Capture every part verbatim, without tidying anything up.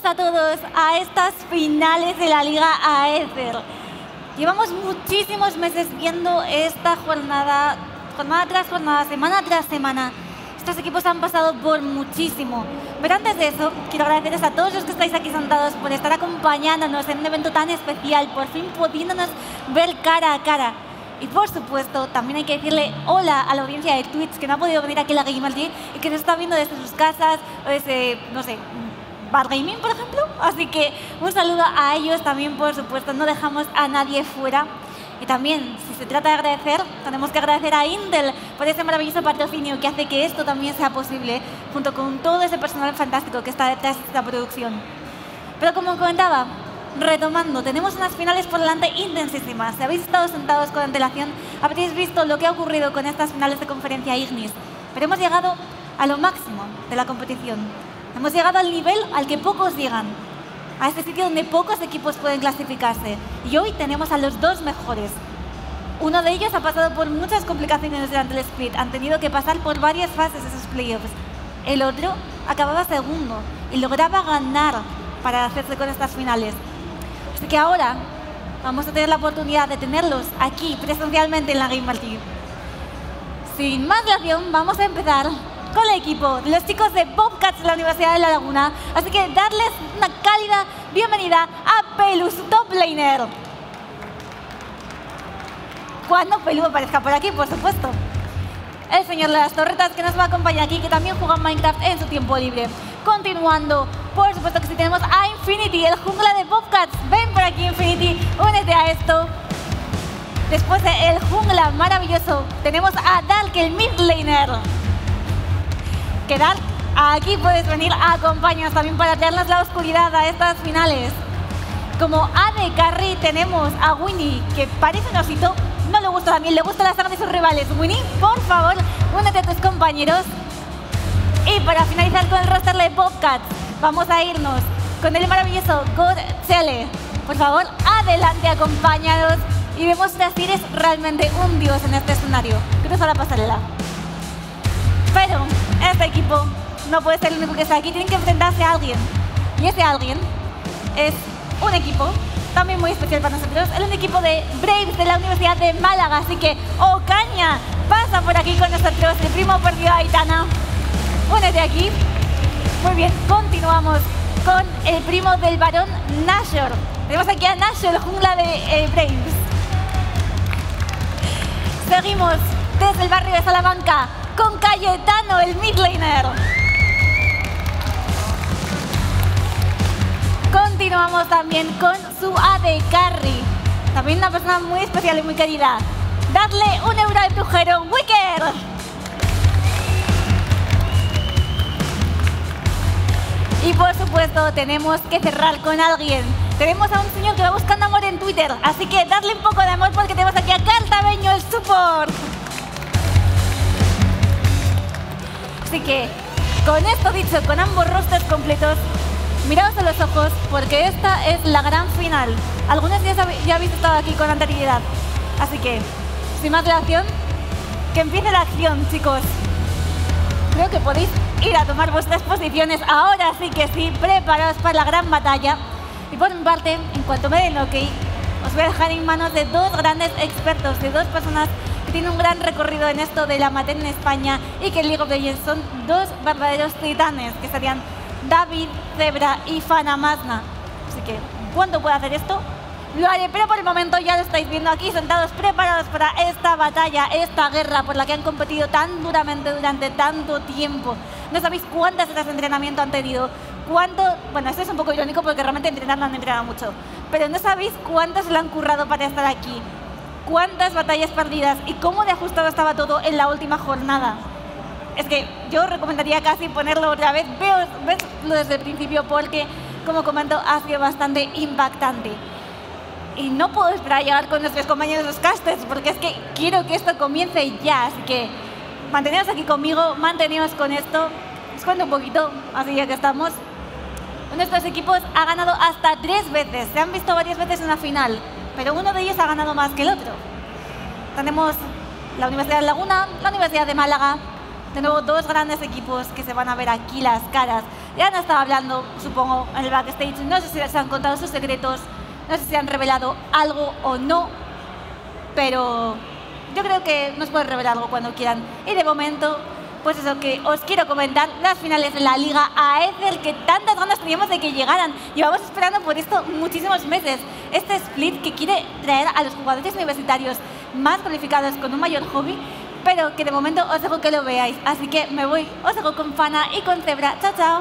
a todos a estas finales de la Liga Aether. Llevamos muchísimos meses viendo esta jornada, jornada tras jornada, semana tras semana. Estos equipos han pasado por muchísimo. Pero antes de eso, quiero agradecerles a todos los que estáis aquí sentados por estar acompañándonos en un evento tan especial, por fin pudiéndonos ver cara a cara. Y por supuesto, también hay que decirle hola a la audiencia de Twitch que no ha podido venir aquí a la Gamergy y que nos está viendo desde sus casas o desde, no sé, Bad Gaming, por ejemplo. Así que un saludo a ellos también, por supuesto. No dejamos a nadie fuera. Y también, si se trata de agradecer, tenemos que agradecer a Intel por ese maravilloso patrocinio que hace que esto también sea posible, junto con todo ese personal fantástico que está detrás de esta producción. Pero como comentaba, retomando, tenemos unas finales por delante intensísimas. Si habéis estado sentados con antelación, habréis visto lo que ha ocurrido con estas finales de conferencia Ignis. Pero hemos llegado a lo máximo de la competición. Hemos llegado al nivel al que pocos llegan, a este sitio donde pocos equipos pueden clasificarse. Y hoy tenemos a los dos mejores. Uno de ellos ha pasado por muchas complicaciones durante el split. Han tenido que pasar por varias fases de esos playoffs. El otro acababa segundo y lograba ganar para hacerse con estas finales. Así que ahora vamos a tener la oportunidad de tenerlos aquí presencialmente en la Gamergy. Sin más dilación, vamos a empezar con el equipo de los chicos de Bobcats de la Universidad de La Laguna. Así que darles una cálida bienvenida a Pelu, su top laner. Cuando Pelu aparezca por aquí, por supuesto. El señor de las torretas que nos va a acompañar aquí, que también juega Minecraft en su tiempo libre. Continuando, por supuesto que sí tenemos a Infinity, el jungla de Bobcats. Ven por aquí, Infinity, únete a esto. Después de el jungla maravilloso, tenemos a Dark, el mid laner. Que Dark, aquí puedes venir a acompañarnos también para traernos la oscuridad a estas finales. Como A D Carry tenemos a Winnie, que parece un osito. No le gusta también, le gusta la sangre de sus rivales. Winnie, por favor, únete a tus compañeros. Y para finalizar con el roster de Bobcats, vamos a irnos con el maravilloso God Chele. Por favor, adelante, acompáñanos y demuestra si eres realmente un dios en este escenario. Cruza la pasarela. Pero este equipo no puede ser el único que está aquí. Tienen que enfrentarse a alguien. Y ese alguien es un equipo también muy especial para nosotros. El un equipo de Braves de la Universidad de Málaga. Así que Ocaña pasa por aquí con nosotros. El primo perdido a Aitana. Únete aquí. Muy bien, continuamos con el primo del varón Nashor. Tenemos aquí a Nashor, jungla de eh, Braves. Seguimos desde el barrio de Salamanca con Cayetano, el mid laner. Continuamos también con su A D Carry. También una persona muy especial y muy querida. Dadle un euro al brujero, Wicker. Y por supuesto tenemos que cerrar con alguien. Tenemos a un señor que va buscando amor en Twitter. Así que dadle un poco de amor porque tenemos aquí a Cartaveño, el support. Así que, con esto dicho, con ambos rosters completos, miraos a los ojos porque esta es la gran final. Algunos ya, ya habéis estado aquí con anterioridad. Así que, sin más dilación, que empiece la acción, chicos. Creo que podéis ir a tomar vuestras posiciones. Ahora sí que sí, preparaos para la gran batalla. Y por mi parte, en cuanto me den ok, os voy a dejar en manos de dos grandes expertos, de dos personas que tienen un gran recorrido en esto de la amateur en España y que en League of Legends son dos verdaderos titanes, que serían David Zebra y Fana Masna. Así que, ¿cuándo puedo hacer esto? Lo haré, pero por el momento ya lo estáis viendo aquí sentados, preparados para esta batalla, esta guerra por la que han competido tan duramente durante tanto tiempo. No sabéis cuántas horas de entrenamiento han tenido, cuánto... Bueno, esto es un poco irónico porque realmente entrenar no han entrenado mucho, pero no sabéis cuántos lo han currado para estar aquí, cuántas batallas perdidas y cómo de ajustado estaba todo en la última jornada. Es que yo recomendaría casi ponerlo otra vez, veoslo desde el principio porque, como comento, ha sido bastante impactante. Y no puedo esperar a llegar con nuestros compañeros los casters porque es que quiero que esto comience ya. Así que manteneos aquí conmigo, manteneos con esto. Os cuento un poquito, así ya que estamos. Uno de estos equipos ha ganado hasta tres veces. Se han visto varias veces en la final, pero uno de ellos ha ganado más que el otro. Tenemos la Universidad de Laguna, la Universidad de Málaga. De nuevo, dos grandes equipos que se van a ver aquí las caras. Ya han estado hablando, supongo, en el backstage. No sé si se han contado sus secretos, no sé si han revelado algo o no, pero yo creo que nos pueden revelar algo cuando quieran. Y de momento, pues eso que os quiero comentar, las finales de la Liga Aether, que tantas ganas teníamos de que llegaran. Llevamos esperando por esto muchísimos meses. Este split que quiere traer a los jugadores universitarios más cualificados con un mayor hobby, pero que de momento os dejo que lo veáis. Así que me voy, os dejo con Fana y con Zebra. Chao, chao.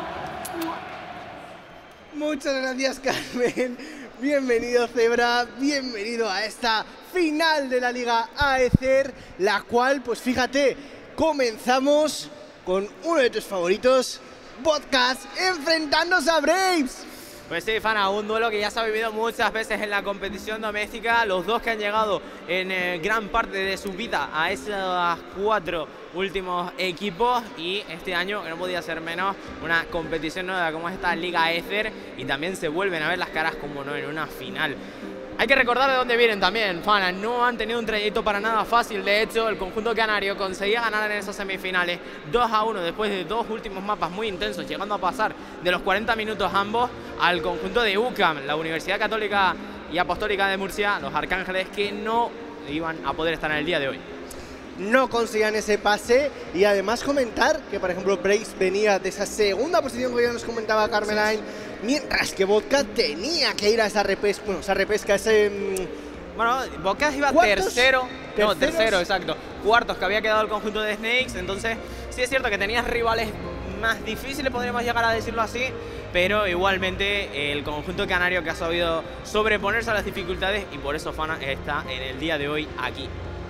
Muchas gracias, Carmen. Bienvenido, Zebra. Bienvenido a esta final de la Liga Aether, la cual, pues fíjate, comenzamos con uno de tus favoritos, Vodcats, enfrentándose a Braves. Pues sí, Fana, un duelo que ya se ha vivido muchas veces en la competición doméstica. Los dos que han llegado en eh, gran parte de su vida a esos cuatro últimos equipos, y este año, que no podía ser menos, una competición nueva como esta Liga Aether, y también se vuelven a ver las caras, como no, en una final. Hay que recordar de dónde vienen también, Fana. No han tenido un trayecto para nada fácil. De hecho, el conjunto canario conseguía ganar en esas semifinales dos a uno después de dos últimos mapas muy intensos, llegando a pasar de los cuarenta minutos ambos al conjunto de U C A M, la Universidad Católica y Apostólica de Murcia, los Arcángeles, que no iban a poder estar en el día de hoy. No conseguían ese pase, y además comentar que, por ejemplo, Braves venía de esa segunda posición que ya nos comentaba Carmeline, mientras que Vodka tenía que ir a esa repesca, bueno, esa repesca, ese... Bueno, Vodka iba tercero, no, tercero, exacto, cuartos que había quedado el conjunto de Snakes. Entonces sí es cierto que tenías rivales más difíciles, podríamos llegar a decirlo así, pero igualmente el conjunto canario que ha sabido sobreponerse a las dificultades, y por eso Fana está en el día de hoy aquí.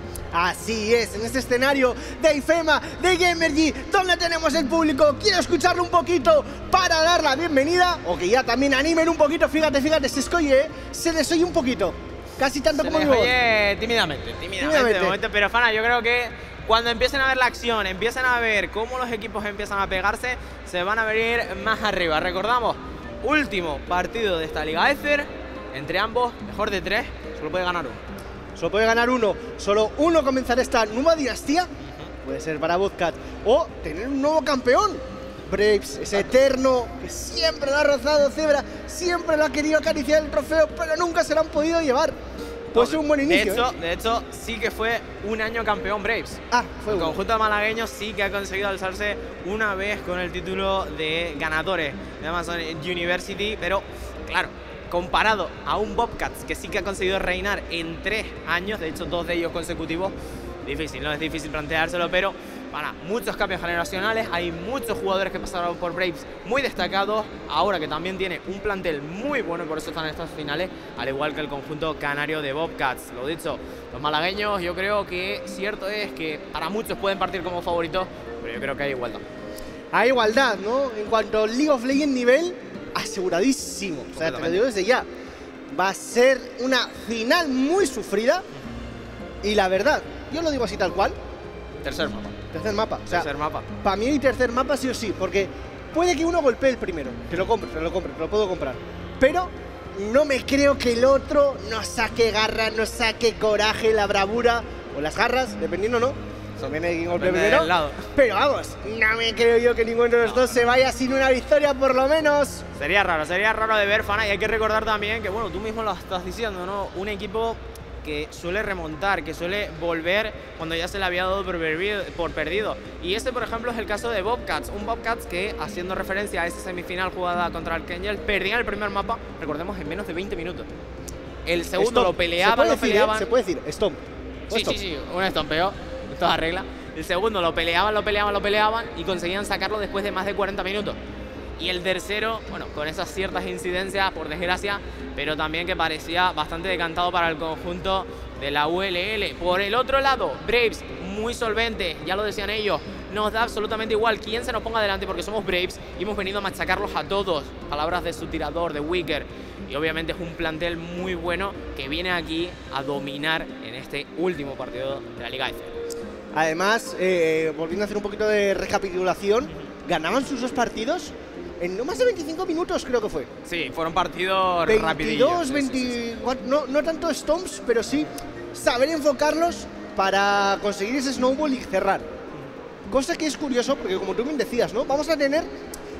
Así es, en este escenario de IFEMA, de Gamergy, donde tenemos el público. Quiero escucharlo un poquito para dar la bienvenida, o que ya también animen un poquito. Fíjate, fíjate, se escoye, se les oye un poquito, casi tanto se como les mi voz. Oye, tímidamente, tímidamente, tímidamente. De momento, pero Fana, yo creo que cuando empiecen a ver la acción, empiecen a ver cómo los equipos empiezan a pegarse, se van a venir más arriba. Recordamos, último partido de esta Liga Aether, entre ambos, mejor de tres, solo puede ganar uno. Solo puede ganar uno, solo uno comenzará esta nueva dinastía, puede ser para Vodcat, o tener un nuevo campeón. Braves, ese eterno que siempre lo ha rozado, Zebra, siempre lo ha querido acariciar el trofeo, pero nunca se lo han podido llevar. Puede ser un buen inicio. De hecho, ¿eh? de hecho, sí que fue un año campeón Braves. Ah, fue el uno. conjunto de malagueños sí que ha conseguido alzarse una vez con el título de ganadores de Amazon University, pero claro, comparado a un Bobcats que sí que ha conseguido reinar en tres años, de hecho dos de ellos consecutivos, difícil, no es difícil planteárselo, pero para muchos cambios generacionales, hay muchos jugadores que pasaron por Braves muy destacados, ahora que también tiene un plantel muy bueno y por eso están en estas finales, al igual que el conjunto canario de Bobcats. Lo dicho, los malagueños, yo creo que cierto es que para muchos pueden partir como favoritos, pero yo creo que hay igualdad. Hay igualdad, ¿no? En cuanto al League of Legends nivel, aseguradísimo, o sea, te lo digo desde ya. Va a ser una final muy sufrida, y la verdad, yo lo digo así tal cual. Tercer mapa. Tercer mapa, o sea, tercer mapa. Para mí tercer mapa sí o sí, porque puede que uno golpee el primero, que lo compre, que lo compre, que lo puedo comprar, pero no me creo que el otro no saque garra, no saque coraje, la bravura, o las garras, dependiendo, ¿no? También hay quien golpee primero, lado. Pero vamos, no me creo yo que ninguno de los no, dos se vaya sin una victoria por lo menos. Sería raro, sería raro de ver, Fana, y hay que recordar también que, bueno, tú mismo lo estás diciendo, ¿no? Un equipo que suele remontar, que suele volver cuando ya se le había dado por perdido, por perdido. Y este, por ejemplo, es el caso de Bobcats, un Bobcats que, haciendo referencia a esa semifinal jugada contra el Kengel, perdía el primer mapa, recordemos, en menos de veinte minutos. El segundo Stomp. lo peleaban, lo decir, peleaban. ¿eh? Se puede decir, Stomp. Sí, Stomp. sí, sí, un estompeo, toda regla. El segundo lo peleaban, lo peleaban, lo peleaban y conseguían sacarlo después de más de cuarenta minutos. Y el tercero, bueno, con esas ciertas incidencias, por desgracia, pero también que parecía bastante decantado para el conjunto de la U L L. Por el otro lado, Braves, muy solvente, ya lo decían ellos, nos da absolutamente igual quién se nos ponga delante porque somos Braves y hemos venido a machacarlos a todos. Palabras de su tirador, de Wicker. Y obviamente es un plantel muy bueno que viene aquí a dominar en este último partido de la Liga Aether. Además, eh, volviendo a hacer un poquito de recapitulación, ganaban sus dos partidos en no más de veinticinco minutos, creo que fue. Sí, fueron partidos veintidós, rapidillos. veinticuatro, sí, sí, sí. No, no tanto stomps, pero sí saber enfocarlos para conseguir ese snowball y cerrar. Cosa que es curioso, porque como tú bien decías, ¿no? Vamos a tener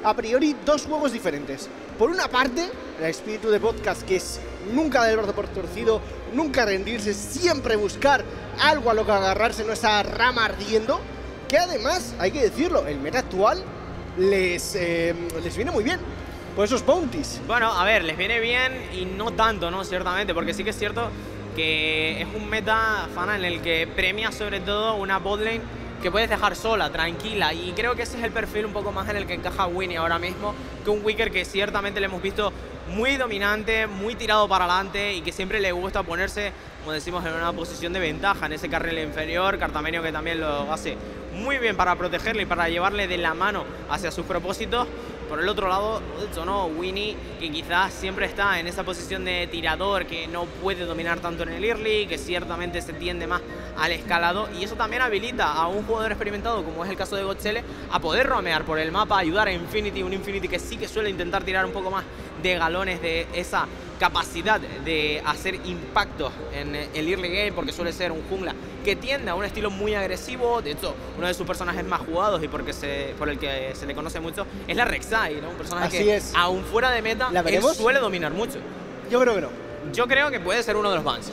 a priori dos juegos diferentes. Por una parte, el espíritu de podcast, que es nunca dar el brazo por torcido, nunca rendirse, siempre buscar algo a lo que agarrarse, no esa rama ardiendo, que además, hay que decirlo, el meta actual les, eh, les viene muy bien por esos bounties. Bueno, a ver, les viene bien y no tanto, ¿no? Ciertamente, porque sí que es cierto que es un meta, Fana, en el que premia sobre todo una botlane que puedes dejar sola, tranquila, y creo que ese es el perfil un poco más en el que encaja Winnie ahora mismo, que un Wicker que ciertamente le hemos visto muy dominante, muy tirado para adelante y que siempre le gusta ponerse, como decimos, en una posición de ventaja en ese carril inferior. Cartamenio que también lo hace muy bien para protegerle y para llevarle de la mano hacia sus propósitos. Por el otro lado, ¿no? Winnie, que quizás siempre está en esa posición de tirador, que no puede dominar tanto en el early, que ciertamente se tiende más al escalado, y eso también habilita a un jugador experimentado, como es el caso de Godzelle, a poder roamear por el mapa, ayudar a Infinity, un Infinity que sí que suele intentar tirar un poco más de galones, de esa capacidad de hacer impactos en el early game, porque suele ser un jungla que tiende a un estilo muy agresivo. De hecho, uno de sus personajes más jugados y porque se, por el que se le conoce mucho es la Rek'Sai, ¿no? Un personaje Así que, es. aún fuera de meta, ¿La él veremos? suele dominar mucho. Yo creo que no. Yo creo que puede ser uno de los bans.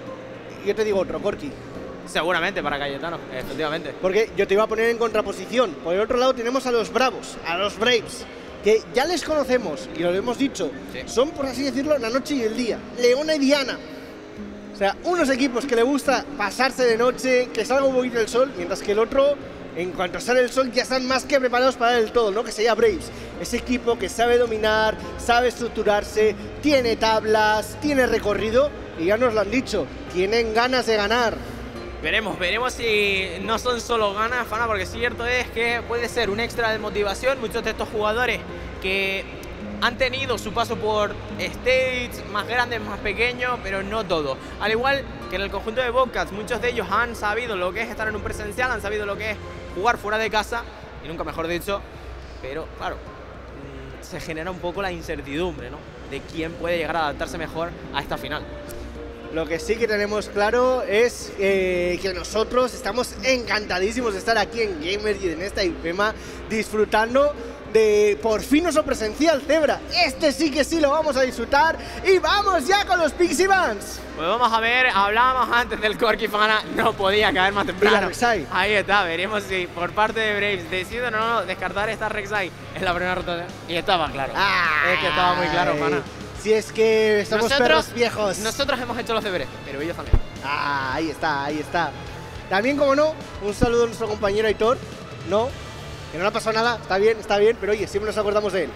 Yo te digo otro, Corki. Seguramente para Cayetano, efectivamente. Porque yo te iba a poner en contraposición. Por el otro lado tenemos a los Bravos, a los Braves, que ya les conocemos, y lo hemos dicho, Sí. son, por así decirlo, la noche y el día. Leona y Diana. O sea, unos equipos que le gusta pasarse de noche, que salga un poquito el sol, mientras que el otro, en cuanto sale el sol, ya están más que preparados para el todo, ¿no? Que sería Braves. Ese equipo que sabe dominar, sabe estructurarse, tiene tablas, tiene recorrido, y ya nos lo han dicho, tienen ganas de ganar. Veremos, veremos si no son solo ganas, Fana, porque cierto es que puede ser un extra de motivación. Muchos de estos jugadores que han tenido su paso por stages más grandes, más pequeños, pero no todos. Al igual que en el conjunto de Bobcats, muchos de ellos han sabido lo que es estar en un presencial, han sabido lo que es jugar fuera de casa, y nunca mejor dicho, pero claro, se genera un poco la incertidumbre, ¿no? De quién puede llegar a adaptarse mejor a esta final. Lo que sí que tenemos claro es eh, que nosotros estamos encantadísimos de estar aquí en Gamer y en esta IFEMA disfrutando de por fin nuestro presencial, Zebra. Este sí que sí lo vamos a disfrutar y vamos ya con los Pixie Bands. Pues vamos a ver, hablábamos antes del Corki, Fana, no podía caer más temprano. Rek'Sai. Ahí está, veremos si por parte de Braves deciden o no descartar esta Rek'Sai en la primera rotación. Y estaba claro. Ay, es que estaba muy claro, Fana. Si es que somos perros viejos. Nosotros hemos hecho los deberes, pero ellos también. Ah, ahí está, ahí está. También, como no, un saludo a nuestro compañero Aitor. No, que no le ha pasado nada, está bien, está bien, pero oye, siempre nos acordamos de él.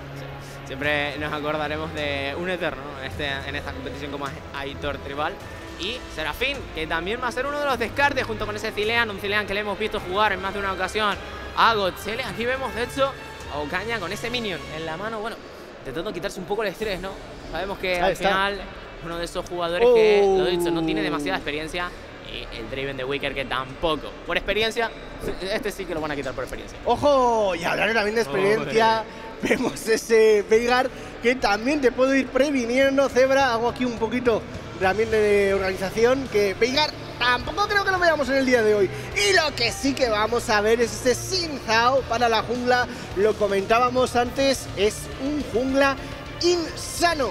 Siempre nos acordaremos de un eterno en, este, en esta competición como es Aitor Tribal. Y Serafín, que también va a ser uno de los descartes junto con ese Zilean, un Zilean que le hemos visto jugar en más de una ocasión a Godzelle. Aquí vemos, de hecho, a Ocaña con ese minion en la mano, bueno, intentando quitarse un poco el estrés, ¿no? Sabemos que Ahí al está. final uno de esos jugadores Oh. que, lo he dicho, no tiene demasiada experiencia, y el Draven de Wicker que tampoco. Por experiencia, este sí que lo van a quitar por experiencia. ¡Ojo! Y hablar también de experiencia, vemos ese Veigar que también te puedo ir previniendo, Zebra. Hago aquí un poquito también de organización, que Veigar tampoco creo que lo veamos en el día de hoy. Y lo que sí que vamos a ver es ese Xin Zhao para la jungla. Lo comentábamos antes, es un jungla insano.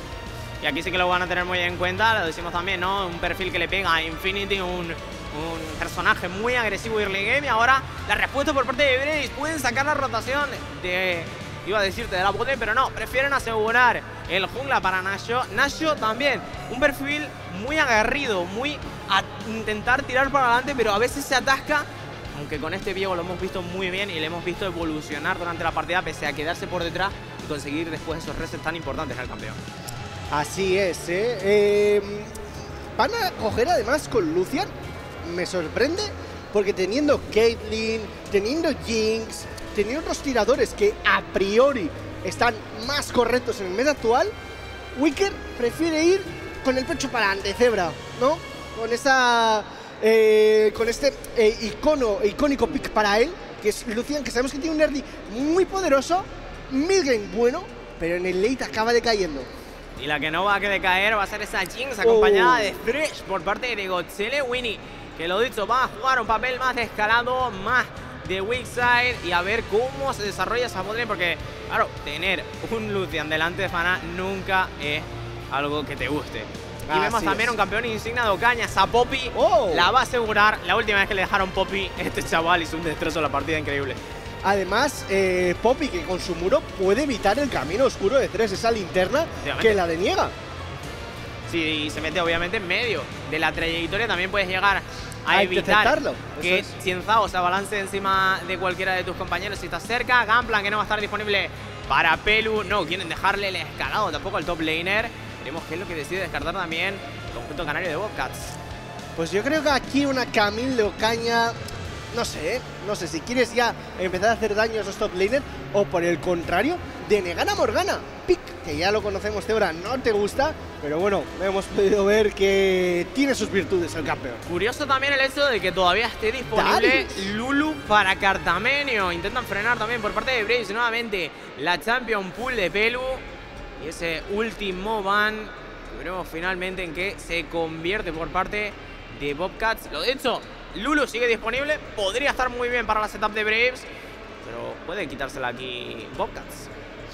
Y aquí sí que lo van a tener muy en cuenta, lo decimos también, ¿no? Un perfil que le pega a Infinity, un, un personaje muy agresivo early game. Y ahora la respuesta por parte de Braves, pueden sacar la rotación de, iba a decirte, de la botlane, pero no, prefieren asegurar el jungla para Nasho. Nasho también, un perfil muy aguerrido, muy a intentar tirar para adelante, pero a veces se atasca. Aunque con este Viego lo hemos visto muy bien y le hemos visto evolucionar durante la partida, pese a quedarse por detrás y conseguir después esos resets tan importantes al campeón. Así es, ¿eh? eh van a coger además con Lucian, me sorprende, porque teniendo Caitlyn, teniendo Jinx, teniendo otros tiradores que a priori están más correctos en el meta actual, Wicker prefiere ir con el pecho para adelante, Zebra, ¿no? Con esa... Eh, con este eh, icono, icónico pick para él, que es Lucian, que sabemos que tiene un early muy poderoso, midgame bueno, pero en el late acaba decayendo. Y la que no va a decaer va a ser esa Jinx acompañada oh. de Thresh por parte de Godzelle. Winnie, que lo dicho, va a jugar un papel más de escalado, más de Weakside y a ver cómo se desarrolla esa botlane, porque, claro, tener un Lucian delante de Fana nunca es algo que te guste. Y Así vemos también es. un campeón insignia de Ocaña, a Poppy. Oh. La va a asegurar. La última vez que le dejaron Poppy, este chaval hizo un destrozo en la partida increíble. Además, eh, Poppy, que con su muro puede evitar el camino oscuro de tres, esa linterna Efectivamente. que la deniega. Si se mete obviamente en medio de la trayectoria, también puedes llegar a, A evitar interceptarlo, que eso es. Cienzao se abalance encima de cualquiera de tus compañeros si estás cerca. Gunplan, que no va a estar disponible para Pelu. No quieren dejarle el escalado tampoco al top laner. Veremos qué es lo que decide descartar también el conjunto canario de Bobcats. Pues yo creo que aquí una Camille de Ocaña, no sé, ¿eh? no sé si quieres ya empezar a hacer daño a esos top laners o por el contrario, denegar a Morgana. Pick, que ya lo conocemos, Zebra, no te gusta, pero bueno, hemos podido ver que tiene sus virtudes el campeón. Curioso también el hecho de que todavía esté disponible Darius. Lulu para Cartamenio. Intentan frenar también por parte de Braves nuevamente la Champion Pool de Pelu. Y ese último ban, que veremos finalmente en qué se convierte por parte de Bobcats. Lo de hecho, Lulu sigue disponible, podría estar muy bien para la setup de Braves, pero puede quitársela aquí Bobcats.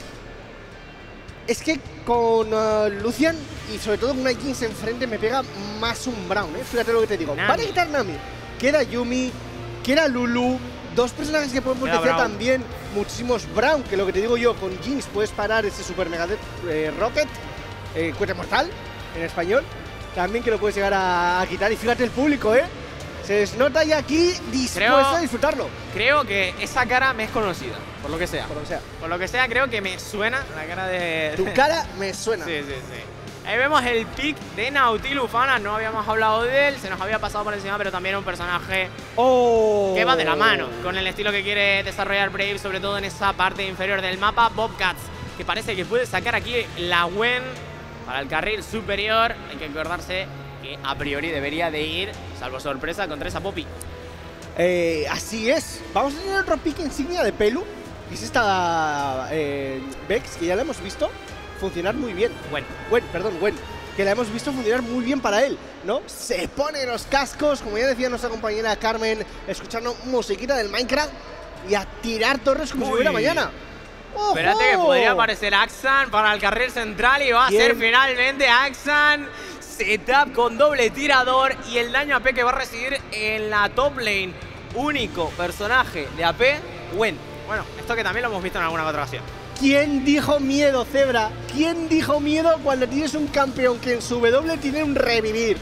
Es que con uh, Lucian y sobre todo con una Jinx enfrente me pega más un Brown, ¿eh? Fíjate lo que te digo. Nami. Van a quitar Nami, queda Yumi, queda Lulu, dos personajes que pueden Queda potenciar Brown. también muchísimos Brown, que lo que te digo yo, con Jinx puedes parar ese Super Mega eh, Rocket, eh, cohete mortal en español, también que lo puedes llegar a, a quitar. Y fíjate el público, ¿eh? Se les nota ya aquí dispuesto Creo- a disfrutarlo, Creo que esa cara me es conocida, por lo que sea. por lo que sea. Por lo que sea, creo que me suena la cara de... Tu cara me suena. Sí, sí, sí. Ahí vemos el pick de Nautilus Fana. No habíamos hablado de él, se nos había pasado por encima, pero también un personaje Oh. que va de la mano con el estilo que quiere desarrollar Brave, sobre todo en esa parte inferior del mapa. Bobcats, que parece que puede sacar aquí la Gwen para el carril superior. Hay que acordarse que a priori debería de ir, salvo sorpresa, contra esa Poppy. Eh, así es. Vamos a tener otro pick insignia de Pelu, que es esta eh, Vex, que ya la hemos visto funcionar muy bien. Bueno, Gwen, perdón, Gwen, que la hemos visto funcionar muy bien para él, ¿no? Se pone los cascos, como ya decía nuestra compañera Carmen, escuchando musiquita del Minecraft y a tirar torres como si Uy. hubiera mañana. ¡Ojo! espérate que podría aparecer Axan para el carril central y va a Bien. ser finalmente Axan. Setup con doble tirador y el daño A P que va a recibir en la top lane. Único personaje de A P, Gwen. Bueno, esto que también lo hemos visto en alguna otra ocasión. ¿Quién dijo miedo, Zebra? ¿Quién dijo miedo cuando tienes un campeón que en su W tiene un revivir?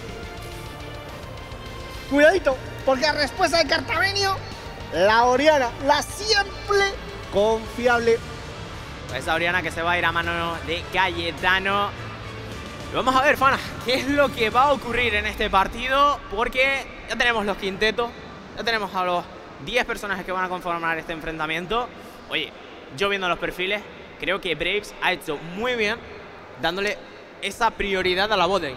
Cuidadito, porque a respuesta de Cartamenio, la Oriana, la siempre confiable. Esa Oriana que se va a ir a mano de Cayetano. Y vamos a ver, Fana, qué es lo que va a ocurrir en este partido, porque ya tenemos los quintetos, ya tenemos a los diez personajes que van a conformar este enfrentamiento. Oye, yo viendo los perfiles, creo que Braves ha hecho muy bien dándole esa prioridad a la botlane.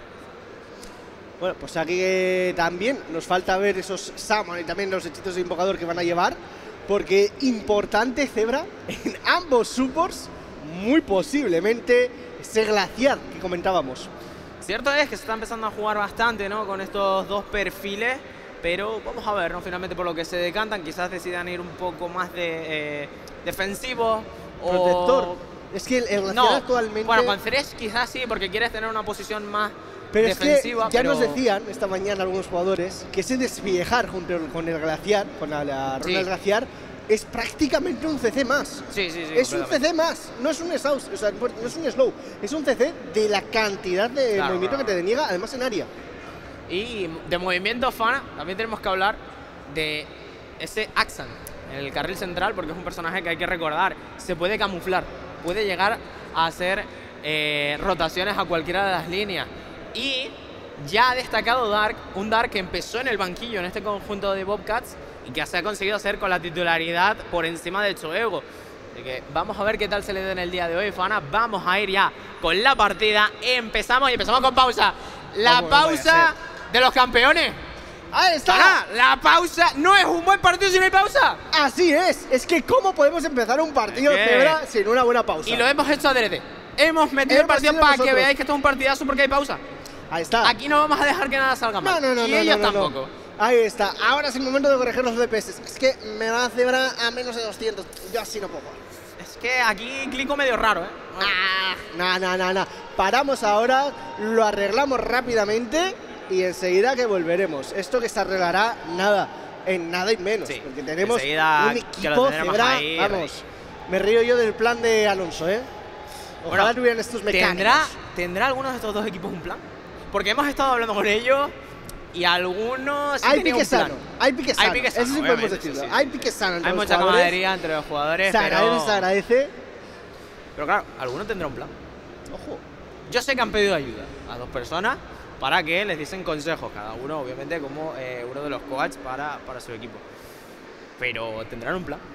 Bueno, pues aquí eh, también nos falta ver esos Summon y también los hechizos de invocador que van a llevar, porque importante, Zebra, en ambos supports, muy posiblemente ese glaciar que comentábamos. Cierto es que se está empezando a jugar bastante, ¿no?, con estos dos perfiles, pero vamos a ver, ¿no?, finalmente por lo que se decantan, quizás decidan ir un poco más de eh, defensivo o... Protector. Es que el, el glaciar No, actualmente... bueno, con Thresh quizás sí, porque quieres tener una posición más Pero es que defensiva. ya pero... nos decían esta mañana algunos jugadores que ese despiejar junto con el glaciar, con la, la ronda Sí. del glaciar, es prácticamente un C C más. Sí, sí, sí. Es un completamente. C C más, no es un slow, o sea, no es un slow, es un C C de la cantidad de Claro, movimiento claro. que te deniega, además en área. Y de movimiento Fana, también tenemos que hablar de ese Axan en el carril central, porque es un personaje que hay que recordar. Se puede camuflar, puede llegar a hacer eh, rotaciones a cualquiera de las líneas. Y ya ha destacado Dark, un Dark que empezó en el banquillo en este conjunto de Bobcats y que se ha conseguido hacer con la titularidad por encima de Choego. Así que vamos a ver qué tal se le da en el día de hoy, Fana. Vamos a ir ya con la partida. Empezamos y empezamos con pausa. La ¿Cómo no vaya a pausa de los campeones. ¡Ahí está! Fana, la pausa no es un buen partido si no hay pausa. Así es, es que ¿cómo podemos empezar un partido ¿Qué? Zebra sin una buena pausa? Y lo hemos hecho adrede. Hemos metido el Hemos partido sido para que nosotros. veáis que esto es un partidazo porque hay pausa. Ahí está. Aquí no vamos a dejar que nada salga mal. No, no, no, y no, ellos no, no, no. tampoco. Ahí está. Ahora es el momento de corregir los D P S. Es que me va a Zebra a menos de doscientos. Yo así no puedo jugar. Es que aquí clico medio raro, ¿eh? Ah, no, no, no, no. Paramos ahora, lo arreglamos rápidamente y enseguida que volveremos. Esto que se arreglará nada, en nada y menos. Sí, porque tenemos enseguida un que equipo lo tendremos Zebra. ahí, Vamos, me río yo del plan de Alonso, ¿eh? Ojalá Bueno, tuvieran estos mecánicos. ¿Tendrá, ¿Tendrá alguno de estos dos equipos un plan? Porque hemos estado hablando con ellos y algunos sí hay tenían pique un plan. sano, hay pique sano, Hay pique sano, eso sí podemos obviamente, decirlo. sí, sí. Hay pique sano entre Hay los mucha jugadores. camaradería entre los jugadores, Se pero... agradece, se agradece. Pero claro, alguno tendrá un plan. Ojo. Yo sé que han pedido ayuda a dos personas para que les dicen consejos, cada uno obviamente como eh, uno de los coaches para, para su equipo. Pero tendrán un plan.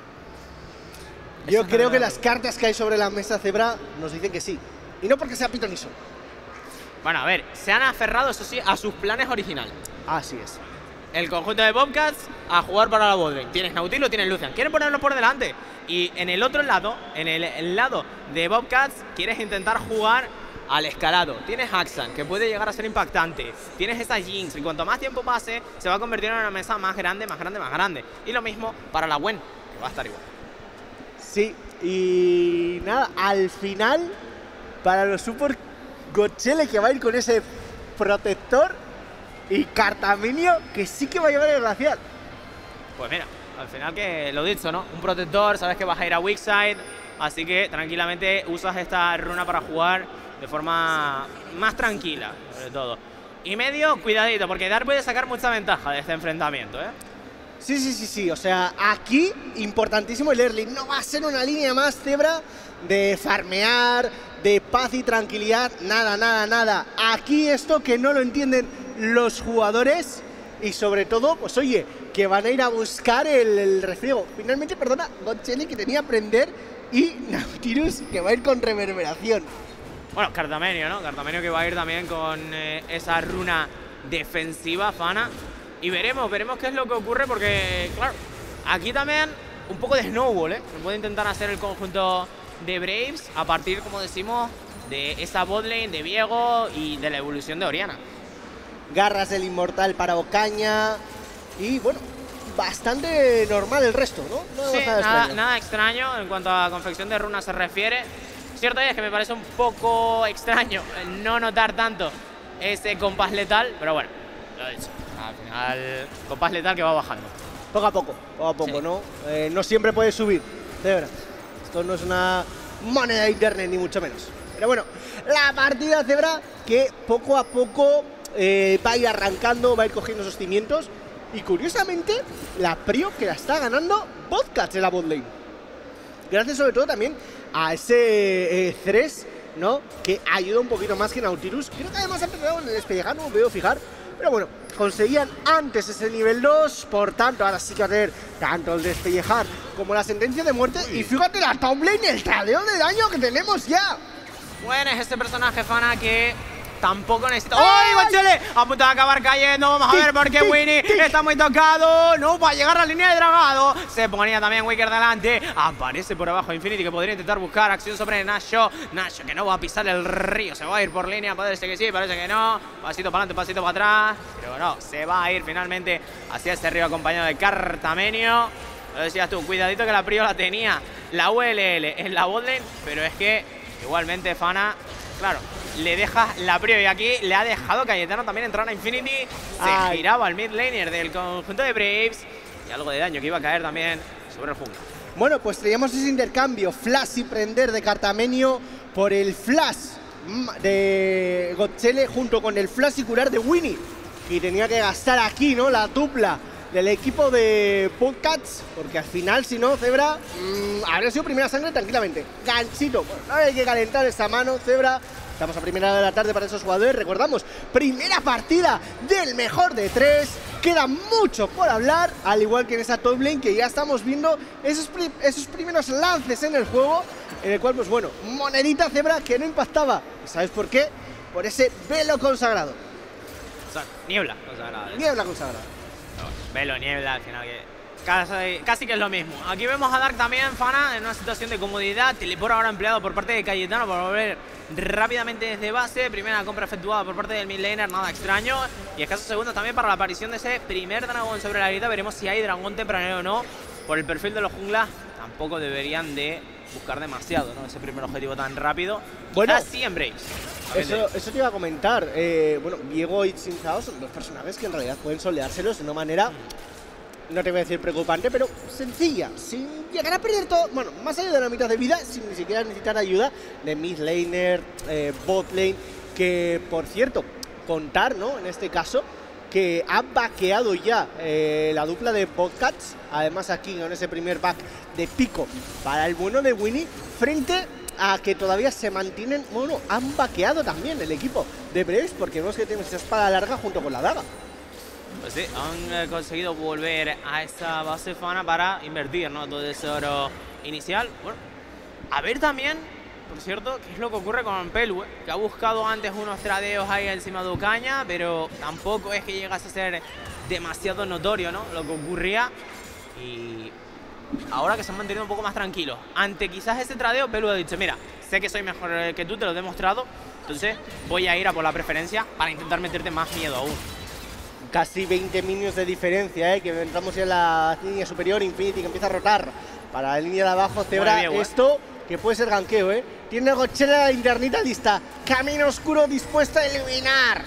Yo Esa es creo la que verdad. las cartas que hay sobre la mesa Zebra nos dicen que sí. Y no porque sea pitoniso. Bueno, a ver, se han aferrado, eso sí, a sus planes originales. Así es. El conjunto de Bobcats a jugar para la botlane. Tienes Nautilus, tienes Lucian. Quieren ponerlo por delante. Y en el otro lado, en el, el lado de Bobcats, quieres intentar jugar al escalado. Tienes Axan, que puede llegar a ser impactante. Tienes esa Jinx, y cuanto más tiempo pase, se va a convertir en una mesa más grande, más grande, más grande. Y lo mismo para la Gwen, que va a estar igual. Sí, y nada, al final, para los Super Gochele que va a ir con ese protector y Cartaminio que sí que va a llevar el glacial. Pues mira, al final que lo dicho, ¿no? Un protector, sabes que vas a ir a weak side, así que tranquilamente usas esta runa para jugar de forma más tranquila, sobre todo. Y medio, cuidadito, porque Dark puede sacar mucha ventaja de este enfrentamiento, ¿eh? Sí, sí, sí, sí, o sea, aquí importantísimo el early. No va a ser una línea más Zebra de farmear, de paz y tranquilidad, nada, nada, nada. Aquí esto que no lo entienden los jugadores y sobre todo, pues oye, que van a ir a buscar el, el refriego. Finalmente, perdona, Gochele que tenía prender y Nautilus que va a ir con reverberación. Bueno, Cartamenio, ¿no? Cartamenio que va a ir también con eh, esa runa defensiva, Fana. Y veremos, veremos qué es lo que ocurre porque, claro, aquí también un poco de snowball, ¿eh? Se puede intentar hacer el conjunto de Braves a partir, como decimos, de esa botlane de Viego y de la evolución de Oriana. Garras del inmortal para Ocaña y, bueno, bastante normal el resto, ¿no? No Sí, nada nada, extraño. nada extraño en cuanto a confección de runas se refiere. Cierto es que me parece un poco extraño no notar tanto ese compás letal, pero bueno, lo he dicho. Al final, compás letal que va bajando. Poco a poco, poco a poco, Sí. ¿no? Eh, no siempre puedes subir, de verdad. Esto no es una moneda de internet, ni mucho menos. Pero bueno, la partida Zebra que poco a poco eh, va a ir arrancando, va a ir cogiendo esos cimientos. Y curiosamente, la Prio que la está ganando Bobcats en la botlane. Gracias sobre todo también a ese eh, Thresh, ¿no? Que ayuda un poquito más que Nautilus. Creo que además ha empezado en el despellejar, no me veo fijar. Pero bueno, conseguían antes ese nivel dos, por tanto, ahora sí que va a tener tanto el despellejar como la sentencia de muerte. Y fíjate la top lane, el traleo de daño que tenemos ya. Bueno, es este personaje, Fana, que tampoco necesita... ¡Ay, Gochele! A punto de acabar cayendo. Vamos a ver por qué Winnie está muy tocado. No, va a llegar a la línea de dragado. Se ponía también Wicker delante. Aparece por abajo Infinity, que podría intentar buscar acción sobre Nasho. Nasho que no va a pisar el río. Se va a ir por línea. Parece que sí, parece que no. Pasito para adelante, pasito para atrás. Pero no, se va a ir finalmente hacia ese río acompañado de Cartamenio. Lo decías tú, cuidadito que la Prio la tenía la U L L en la botlane. Pero es que igualmente, Fana, claro, le deja la Prio y aquí le ha dejado Cayetano también entrar a Infinity. Se Ay. giraba al mid laner del conjunto de Braves y algo de daño que iba a caer también sobre el jungla. Bueno, pues teníamos ese intercambio, flash y prender de Cartamenio por el flash de Gochele junto con el flash y curar de Winnie. Y tenía que gastar aquí, ¿no? La dupla del equipo de Bobcats, porque al final, si no, Zebra mmm, habría sido primera sangre tranquilamente. Ganchito, bueno, ahora hay que calentar esta mano, Zebra. Estamos a primera de la tarde para esos jugadores. Recordamos, primera partida del mejor de tres. Queda mucho por hablar, al igual que en esa top lane que ya estamos viendo esos, pri esos primeros lances en el juego, en el cual, pues bueno, monedita Zebra que no impactaba. ¿Sabes por qué? Por ese velo consagrado. O sea, niebla consagrada. Niebla consagrada. Velo, niebla, al final que Casi, casi que es lo mismo. Aquí vemos a Dark también, Fana, en una situación de comodidad. Teleport ahora empleado por parte de Cayetano para volver rápidamente desde base. Primera compra efectuada por parte del mid laner, nada extraño. Y escasos segundos también para la aparición de ese primer dragón sobre la grieta. Veremos si hay dragón tempranero o no. Por el perfil de los junglas, tampoco deberían de buscar demasiado, ¿no? Ese primer objetivo tan rápido. Bueno, así en Braves. Eso, eso te iba a comentar. Eh, bueno, Viego y Xin Zhao son dos personajes que en realidad pueden soleárselos de una manera, no te voy a decir preocupante, pero sencilla, sin llegar a perder todo, bueno, más allá de la mitad de vida, sin ni siquiera necesitar ayuda de mid laner, eh, bot lane, que por cierto, contar, ¿no? En este caso, que ha vaqueado ya eh, la dupla de Botcats, además aquí con ese primer back de pico para el bueno de Winnie, frente a que todavía se mantienen, bueno, han vaqueado también el equipo de Braves, porque vemos que tienen esa espada larga junto con la daga. Pues sí, han eh, conseguido volver a esa base, Fana, para invertir, ¿no? Todo ese oro inicial. Bueno, a ver también, por cierto, qué es lo que ocurre con Pelu, ¿eh? Que ha buscado antes unos tradeos ahí encima de Ocaña, pero tampoco es que llegase a ser demasiado notorio, ¿no? Lo que ocurría. Y ahora que se han mantenido un poco más tranquilos, ante quizás ese tradeo, Pelu ha dicho, mira, sé que soy mejor que tú, te lo he demostrado, entonces voy a ir a por la preferencia para intentar meterte más miedo aún. Casi veinte minions de diferencia, ¿eh? Que entramos ya en la línea superior, Infinity que empieza a rotar para la línea de abajo, Zebra, bien, esto que puede ser ganqueo, ¿eh? Tiene Gochela la internita lista, camino oscuro dispuesto a eliminar.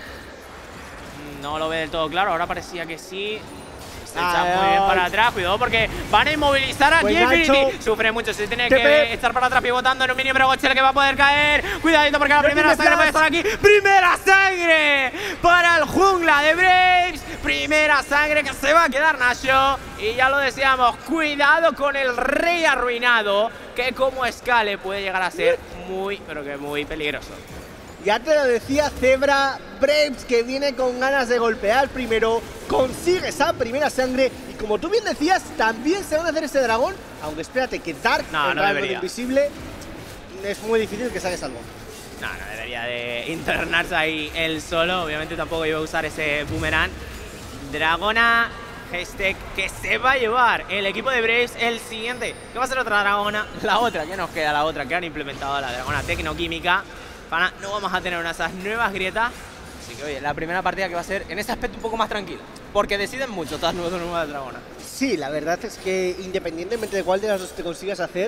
No lo ve del todo claro, ahora parecía que sí. Se echa muy bien para atrás, cuidado porque van a inmovilizar aquí Infinity. Sufre mucho, se tiene que Tepe. estar para atrás pivotando en un minion, pero Gochela que va a poder caer. Cuidadito porque la no primera sangre puede estar aquí. ¡Primera sangre para el jungla de Braves! Primera sangre que se va a quedar Nasho. Y ya lo decíamos, cuidado con el rey arruinado, que como escale puede llegar a ser muy, pero que muy peligroso. Ya te lo decía Zebra, Braves que viene con ganas de golpear primero, consigue esa primera sangre y como tú bien decías, también se van a hacer ese dragón, aunque espérate que Dark, no, el no dragón invisible, es muy difícil que saques algo. No, no debería de internarse ahí él solo, obviamente tampoco iba a usar ese boomerang. Dragona, hashtag que se va a llevar el equipo de Braves el siguiente. ¿Qué va a ser otra dragona? La otra, ¿qué nos queda? La otra que han implementado, la dragona tecnoquímica. Fana, no vamos a tener una de esas nuevas grietas. Así que, oye, la primera partida que va a ser en ese aspecto un poco más tranquila. Porque deciden mucho estas nuevas, nuevas dragonas. Sí, la verdad es que independientemente de cuál de las dos te consigas hacer,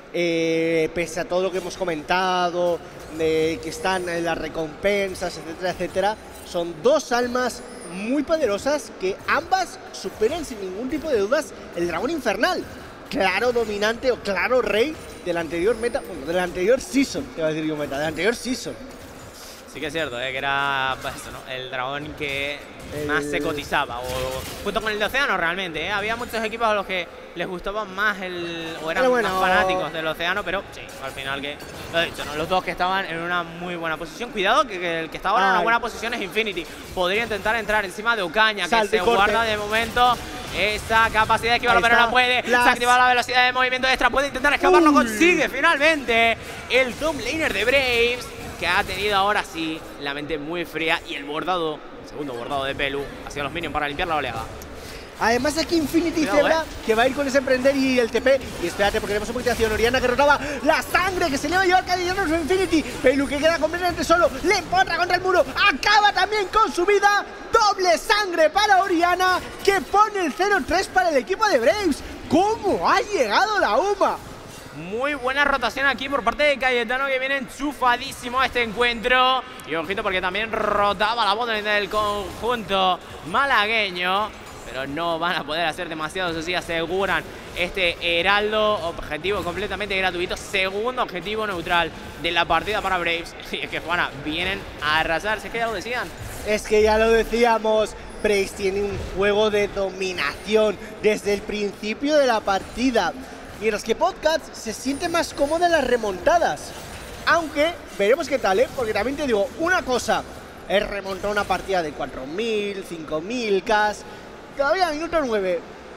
eh, pese a todo lo que hemos comentado, de que están en las recompensas, etcétera, etcétera, son dos almas muy poderosas que ambas superan sin ningún tipo de dudas el dragón infernal. Claro dominante o claro rey del anterior meta, bueno, del anterior season, te iba a decir yo meta, del anterior season. Sí que es cierto, ¿eh? Que era pues, eso, ¿no? El dragón que el... más se cotizaba, o junto con el de Océano realmente, ¿eh? Había muchos equipos a los que les gustaba más el, o eran bueno, más fanáticos del Océano, pero sí, al final que, lo he dicho, ¿no? Los dos que estaban en una muy buena posición. Cuidado que, que el que estaba ahora en una buena posición es Infinity. Podría intentar entrar encima de Ocaña, que se guarda de momento esa capacidad de esquivarlo, pero no puede. Las... Se activa la velocidad de movimiento extra, puede intentar escapar, lo consigue finalmente el top laner de Braves, que ha tenido ahora sí la mente muy fría y el bordado, el segundo bordado de Pelu hacia los minions para limpiar la oleada. Además aquí Infinity Cuidado, Zebra, eh. que va a ir con ese emprender y el T P. Y espérate porque tenemos oportunización. Oriana que rotaba la sangre que se le va a llevar Cadillanos Infinity. Pelu que queda completamente solo, le empotra contra el muro, acaba también con su vida. Doble sangre para Oriana, que pone el cero tres para el equipo de Braves. ¿Cómo ha llegado la U M A? Muy buena rotación aquí por parte de Cayetano, que viene enchufadísimo a este encuentro. Y ojito porque también rotaba la bota del conjunto malagueño. Pero no van a poder hacer demasiado, eso sí, aseguran este heraldo, objetivo completamente gratuito. Segundo objetivo neutral de la partida para Braves. Y es que, Juana, vienen a arrasar, es que ya lo decían. Es que ya lo decíamos, Braves tiene un juego de dominación desde el principio de la partida. Mientras que Podcast se siente más cómodo en las remontadas. Aunque veremos qué tal, ¿eh? Porque también te digo, una cosa es remontar una partida de cuatro mil, cinco mil K. Todavía minuto nueve.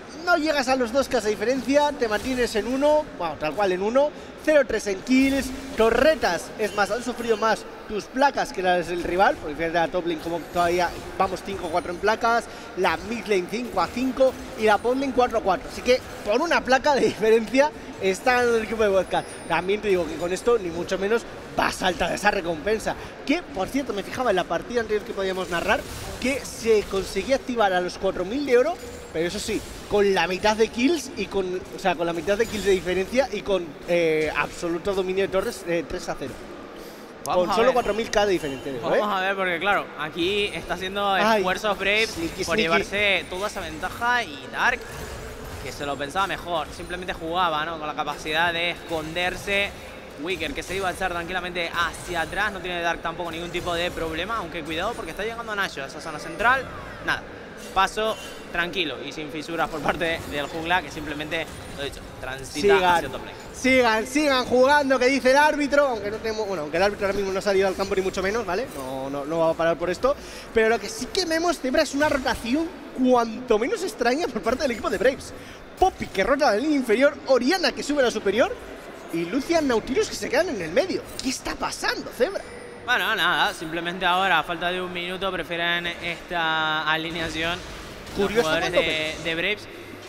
no llegas a los dos K de diferencia, te mantienes en uno, bueno, tal cual en uno, cero tres en kills, torretas, es más, han sufrido más tus placas que las del rival, porque fíjate la top lane como todavía vamos cinco a cuatro en placas, la mid lane cinco a cinco y la bot lane cuatro a cuatro, así que por una placa de diferencia está en el equipo de Wildcat. También te digo que con esto ni mucho menos va a saltar esa recompensa, que por cierto me fijaba en la partida anterior que podíamos narrar que se conseguía activar a los cuatro mil de oro, pero eso sí, con la mitad de kills y con, o sea, con la mitad de kills de diferencia y con eh, absoluto dominio de torres eh, tres a cero. Vamos con solo cuatro mil K de diferencia. Vamos ¿eh? a ver, porque claro, aquí está haciendo Ay, esfuerzos Brave sneaky, por sneaky. llevarse toda esa ventaja, y Dark, que se lo pensaba mejor, simplemente jugaba, ¿no?, con la capacidad de esconderse. Wicker, que se iba a echar tranquilamente hacia atrás, no tiene Dark tampoco ningún tipo de problema, aunque cuidado porque está llegando Nacho a esa zona central. Nada, paso tranquilo y sin fisuras por parte del jungla, que simplemente, lo he dicho, transita Sigan. hacia top lane. Sigan, sigan jugando, que dice el árbitro, aunque no tenemos, bueno, aunque el árbitro ahora mismo no ha salido al campo ni mucho menos, ¿vale? No, no, no va a parar por esto, pero lo que sí que vemos, Zebra, es una rotación cuanto menos extraña por parte del equipo de Braves. Poppy, que rota la línea inferior, Oriana, que sube a la superior, y Lucian, Nautilus, que se quedan en el medio. ¿Qué está pasando, Zebra? Bueno, nada, simplemente ahora, a falta de un minuto, prefieren esta alineación los Curioso jugadores cuando de, de Braves.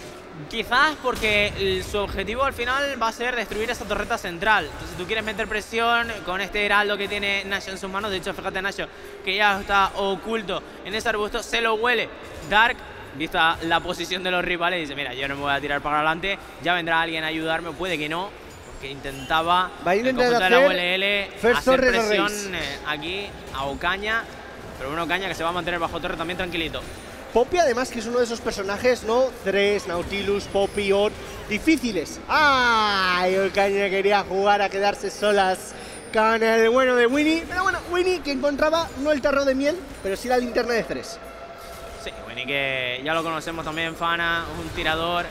Quizás porque el- su objetivo al final va a ser destruir esa torreta central. Entonces tú quieres meter presión con este heraldo que tiene Nacho en sus manos. De hecho, fíjate, Nacho, que ya está oculto en ese arbusto, se lo huele. Dark, vista la posición de los rivales, dice, mira, yo no me voy a tirar para adelante, ya vendrá alguien a ayudarme, puede que no, porque intentaba Va a el intentar conjunto de la hacer U L L First hacer Torre no presión Race. eh, aquí a Ocaña, pero una Ocaña que se va a mantener bajo torre también tranquilito. Poppy, además, que es uno de esos personajes, ¿no? Tres, Nautilus, Poppy, Odd, difíciles. ¡Ay! Ocaña quería jugar a quedarse solas con el bueno de Winnie. Pero bueno, Winnie que encontraba no el tarro de miel, pero sí la linterna de Ceres. Sí, Winnie, que ya lo conocemos también, Fana, un tirador.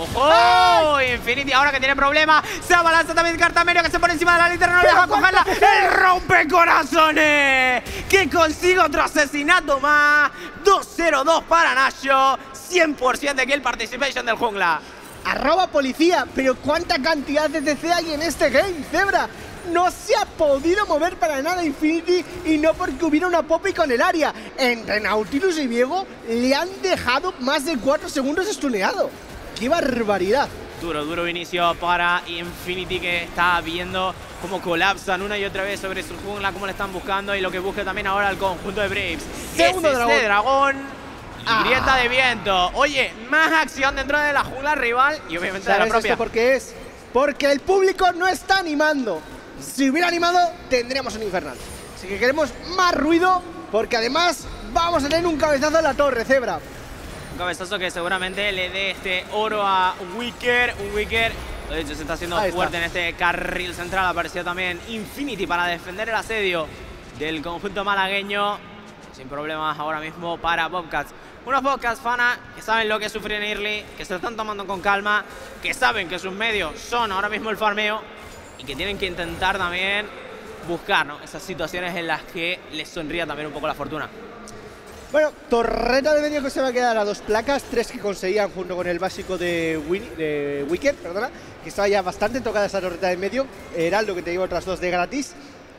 ¡Ojo! Infinity ahora que tiene problemas. Se abalanza también Cartamerio, que se pone encima de la linterna, no le deja cogerla. ¡El rompecorazones! Que consigue otro asesinato más. dos cero dos para Nacho. cien por ciento de kill participation del jungla. Arroba policía, pero ¿cuánta cantidad de T C hay en este game, Zebra? No se ha podido mover para nada Infinity, y no porque hubiera una Poppy con el área. Entre Nautilus y Diego le han dejado más de cuatro segundos estuneado. ¡Qué barbaridad! Duro, duro inicio para Infinity, que está viendo cómo colapsan una y otra vez sobre su jungla, cómo le están buscando, y lo que busca también ahora el conjunto de Braves. Segundo es dragón. este dragón. Y Ah. grieta de viento. Oye, más acción dentro de la jungla rival y obviamente de la ¿Sabes propia. esto por qué es? Porque el público no está animando. Si hubiera animado, tendríamos un infernal. Así que queremos más ruido, porque además vamos a tener un cabezazo en la torre, Zebra. Un cabezazo que seguramente le dé este oro a Wicker. Un Wicker, lo dicho, se está haciendo Ahí está. fuerte en este carril central. Apareció también Infinity para defender el asedio del conjunto malagueño. Sin problemas ahora mismo para Bobcats. Unos Bobcats, Fana, que saben lo que sufren Early, que se lo están tomando con calma, que saben que sus medios son ahora mismo el farmeo y que tienen que intentar también buscar, ¿no?, esas situaciones en las que les sonría también un poco la fortuna. Bueno, torreta de medio que se va a quedar a dos placas, tres que conseguían junto con el básico de, Win de Wicked, perdona, que estaba ya bastante tocada esa torreta de medio. Heraldo, que te lleva otras dos de gratis.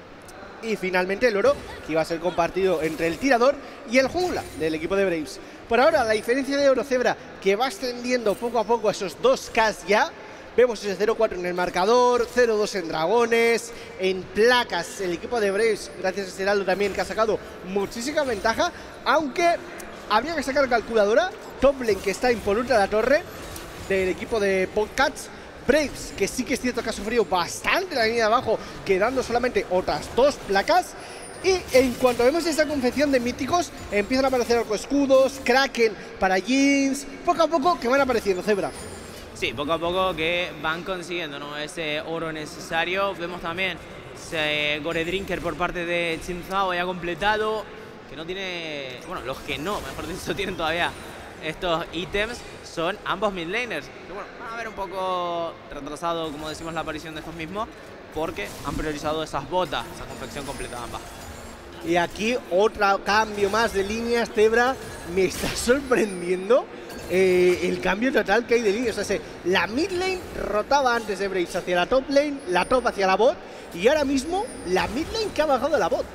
Y finalmente el oro, que iba a ser compartido entre el tirador y el jungla del equipo de Braves. Por ahora, la diferencia de oro, Zebra, que va extendiendo poco a poco a esos dos K ya. Vemos ese cero cuatro en el marcador, cero dos en dragones, en placas. El equipo de Braves, gracias a ese Heraldo también, que ha sacado muchísima ventaja. Aunque habría que sacar calculadora. Top lane, que está impoluta la torre del equipo de Bobcats. Braves, que sí que es cierto que ha sufrido bastante la línea de abajo, quedando solamente otras dos placas. Y en cuanto vemos esa confección de míticos, empiezan a aparecer arcoescudos, Kraken para Jeans, poco a poco que van apareciendo, Zebra. Sí, poco a poco que van consiguiendo, ¿no?, ese oro necesario. Vemos también ese Gore Drinker por parte de Chinzao ya completado, que no tiene, bueno, los que no, mejor dicho, tienen todavía estos ítems son ambos mid laners, que bueno, van a ver un poco retrasado, como decimos, la aparición de estos mismos, porque han priorizado esas botas, esa confección completa de ambas. Y aquí otro cambio más de líneas, Zebra, me está sorprendiendo eh, el cambio total que hay de línea. O sea, se, la mid lane rotaba antes de Braves hacia la top lane, la top hacia la bot, y ahora mismo la mid lane que ha bajado a la bot.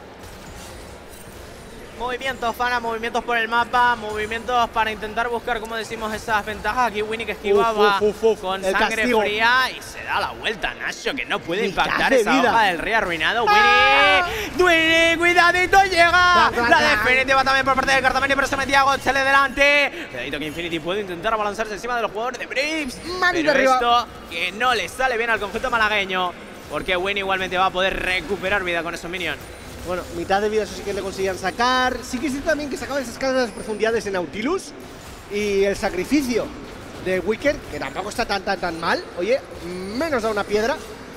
Movimientos, Fana, movimientos por el mapa, movimientos para intentar buscar, como decimos, esas ventajas. Aquí Winnie que esquivaba uf, uf, uf, con el sangre castigo. fría y se da la vuelta. Nacho, que no puede Mitad impactar de esa vida. hoja del rey arruinado. Winnie, ¡Ah! Winnie, cuidadito, llega. Clac, clac, La clac. definitiva también por parte del Cartamenio, pero se metía Godzele delante. Cuidadito que Infinity puede intentar abalanzarse encima de los jugadores de Braves. Manito Pero arriba. esto que no le sale bien al conjunto malagueño, porque Winnie igualmente va a poder recuperar vida con esos minions. Bueno, mitad de vida eso sí que le conseguían sacar. Sí que sí también que sacaban esas cargas de las profundidades en Nautilus. Y el sacrificio de Wicker, que tampoco está tan tan tan mal. Oye, menos da una piedra.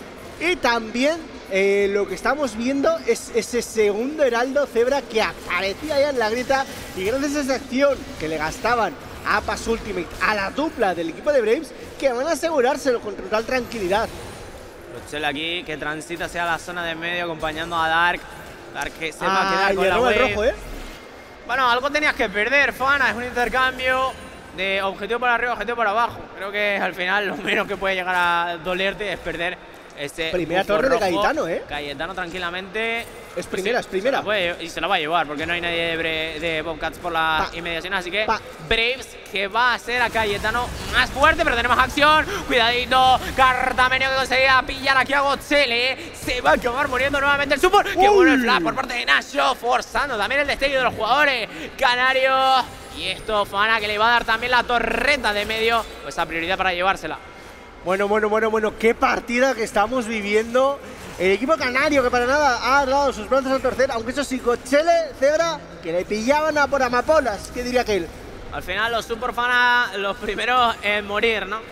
Y también eh, lo que estamos viendo es ese segundo heraldo cebra que aparecía ya en la grieta. Y gracias a esa acción que le gastaban a Pass Ultimate a la dupla del equipo de Braves, que van a asegurárselo con total tranquilidad. Godzele aquí que transita hacia la zona de medio acompañando a Dark. Dark que se va a Ah, quedar y con le la roba el wave. rojo, ¿eh? Bueno, algo tenías que perder, Fana. Es un intercambio de objetivo por arriba, objetivo por abajo. Creo que al final lo menos que puede llegar a dolerte es perder este Primera bufo torre de rojo. Cayetano, ¿eh? Cayetano tranquilamente. Es primera, Sí, es primera. se la puede- y se la va a llevar porque no hay nadie de, Bre- de Bobcats por la Pa. inmediación. Así que Pa. Braves que va a hacer a Cayetano más fuerte, pero tenemos acción. Cuidadito, Cartamenio que conseguía pillar aquí a Godzele. Se va a acabar muriendo nuevamente el support. Qué Uy. bueno el flash por parte de Nacho, forzando también el destello de los jugadores canarios. Y esto, Fana, que le va a dar también la torreta de medio, pues a prioridad para llevársela. Bueno, bueno, bueno, bueno, qué partida que estamos viviendo. El equipo canario que para nada ha dado sus brazos a torcer, aunque eso sí, Godzele, Cebra, que le pillaban a por amapolas, ¿qué diría aquel? Al final los super Fana, los primeros en morir, ¿no?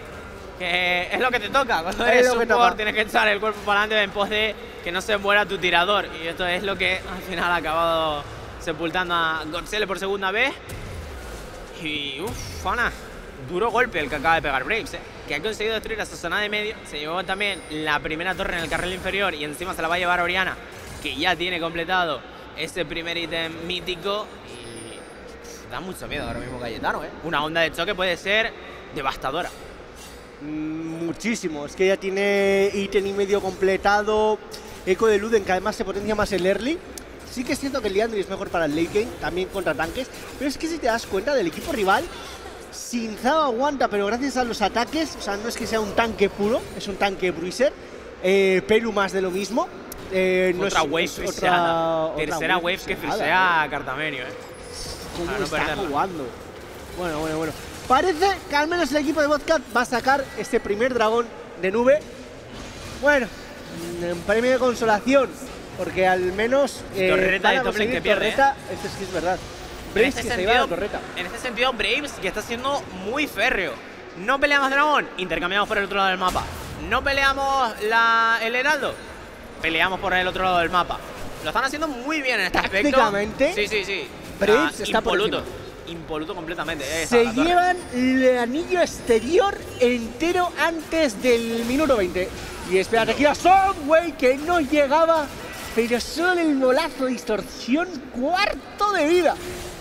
Que es lo que te toca. Cuando Es eres lo que support toca. tienes que echar el cuerpo para adelante en pos de que no se muera tu tirador. Y esto es lo que al final ha acabado sepultando a Godzele por segunda vez. Y uff, Fana, duro golpe el que acaba de pegar Braves, ¿eh? Que ha conseguido destruir a esa zona de medio. Se llevó también la primera torre en el carril inferior y encima se la va a llevar Oriana, que ya tiene completado ese primer ítem mítico. Y uf, da mucho miedo ahora mismo Cayetano, ¿eh? Una onda de choque puede ser devastadora. Mm, muchísimo, es que ya tiene ítem y medio completado. Eco de Luden, que además se potencia más el early. Sí que es cierto que el Liandry es mejor para el late game, también contra tanques. Pero es que si te das cuenta del equipo rival, Sinzao aguanta, pero gracias a los ataques, o sea, no es que sea un tanque puro, es un tanque bruiser. Eh, Peru más de lo mismo. Eh, no otra es, wave es friseada. otra- Tercera otra wave que friseada, frisea a Cartamenio, ¿eh? ¿Cómo Para no está perderla. jugando? Bueno, bueno, bueno. Parece que al menos el equipo de Vodka va a sacar este primer dragón de nube. Bueno, un premio de consolación, porque al menos eh, Torreta van de a top lane conseguir que pierde, torreta. Esto es que es verdad. En Braves este, que se lleva la sentido, torreta. en este sentido, Braves que está siendo muy férreo. No peleamos dragón, intercambiamos por el otro lado del mapa. No peleamos la, el heraldo, peleamos por el otro lado del mapa. Lo están haciendo muy bien en este aspecto. Tácticamente, Sí, sí, sí. Braves Ah, está por impoluto. encima. Impoluto completamente. eh, esa Se la torre. llevan el anillo exterior entero antes del minuto veinte. Y espérate, aquí a Sunway que no llegaba, pero solo el golazo de distorsión, cuarto de vida.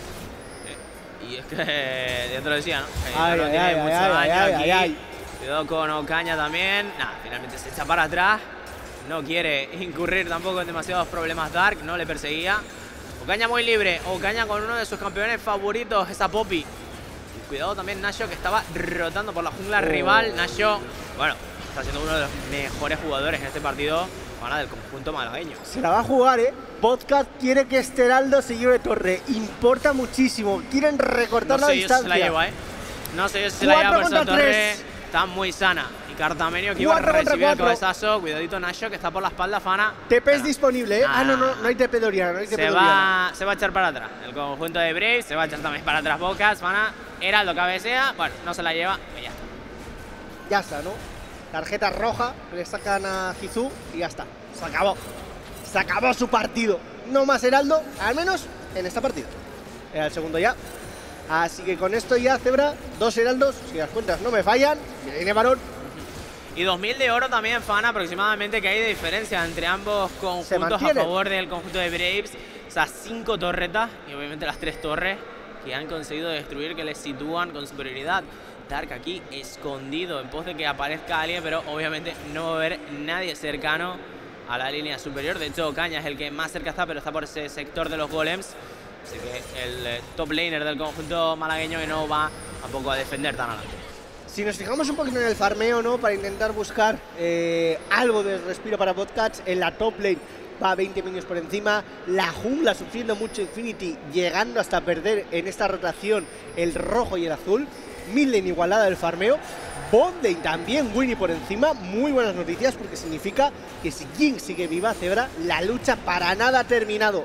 Y es que ya te lo decía, ¿no? Ay, Cayetano ay, tiene ay, mucho ay, daño ay, aquí. ay, ay. Cuidado con Ocaña también. Nada, finalmente se echa para atrás. No quiere incurrir tampoco en demasiados problemas Dark, no le perseguía. Ocaña muy libre, Ocaña con uno de sus campeones favoritos, esa Poppy. Y cuidado también Nacho que estaba rotando por la jungla Oh. rival. Nacho, bueno, está siendo uno de los mejores jugadores en este partido, para del conjunto malagueño. Se la va a jugar, ¿eh? Vodka quiere que este heraldo se lleve torre. Importa muchísimo. Quieren recortar No la sé yo si se distancia. la lleva, ¿eh? No sé yo si se la Cuatro lleva por esa contra torre. tres. Está muy sana. Y Cartamenio que iba a Cuatro contra recibir el cuatro. cabezazo. Cuidadito Nacho que está por la espalda, Fana. T P es Bueno, disponible, ¿eh? Ah, no, no, no hay T P de Oriana, no hay T P Se de Oriana. va, se va a echar para atrás. El conjunto de Braves se va a echar también para atrás Bocas. Fana, Heraldo cabecea. Bueno, no se la lleva. Pues ya está. Ya está, ¿no? Tarjeta roja, le sacan a Hizu y ya está. Se acabó. Se acabó su partido. No más Heraldo, al menos en esta partida. Era el segundo ya. Así que con esto ya, Zebra, dos Heraldos, si las cuentas no me fallan, viene varón. Y dos mil de oro también, Fana, aproximadamente, que hay de diferencia entre ambos conjuntos a mantiene. favor del conjunto de Braves. O sea, cinco torretas y obviamente las tres torres que han conseguido destruir, que les sitúan con superioridad. Dark aquí escondido en pos de que aparezca alguien, pero obviamente no va a haber nadie cercano a la línea superior. De hecho, Caña es el que más cerca está, pero está por ese sector de los golems. Así que el eh, top laner del conjunto malagueño que no va tampoco a defender tan adelante. Si nos fijamos un poquito en el farmeo, ¿no? Para intentar buscar eh, algo de respiro para Botcats, en la top lane va veinte minutos por encima. La jungla sufriendo mucho Infinity, llegando hasta perder en esta rotación el rojo y el azul. Mid lane igualada del farmeo. Bot lane también Winnie por encima. Muy buenas noticias porque significa que si Jhin sigue viva, Zebra, la lucha para nada ha terminado.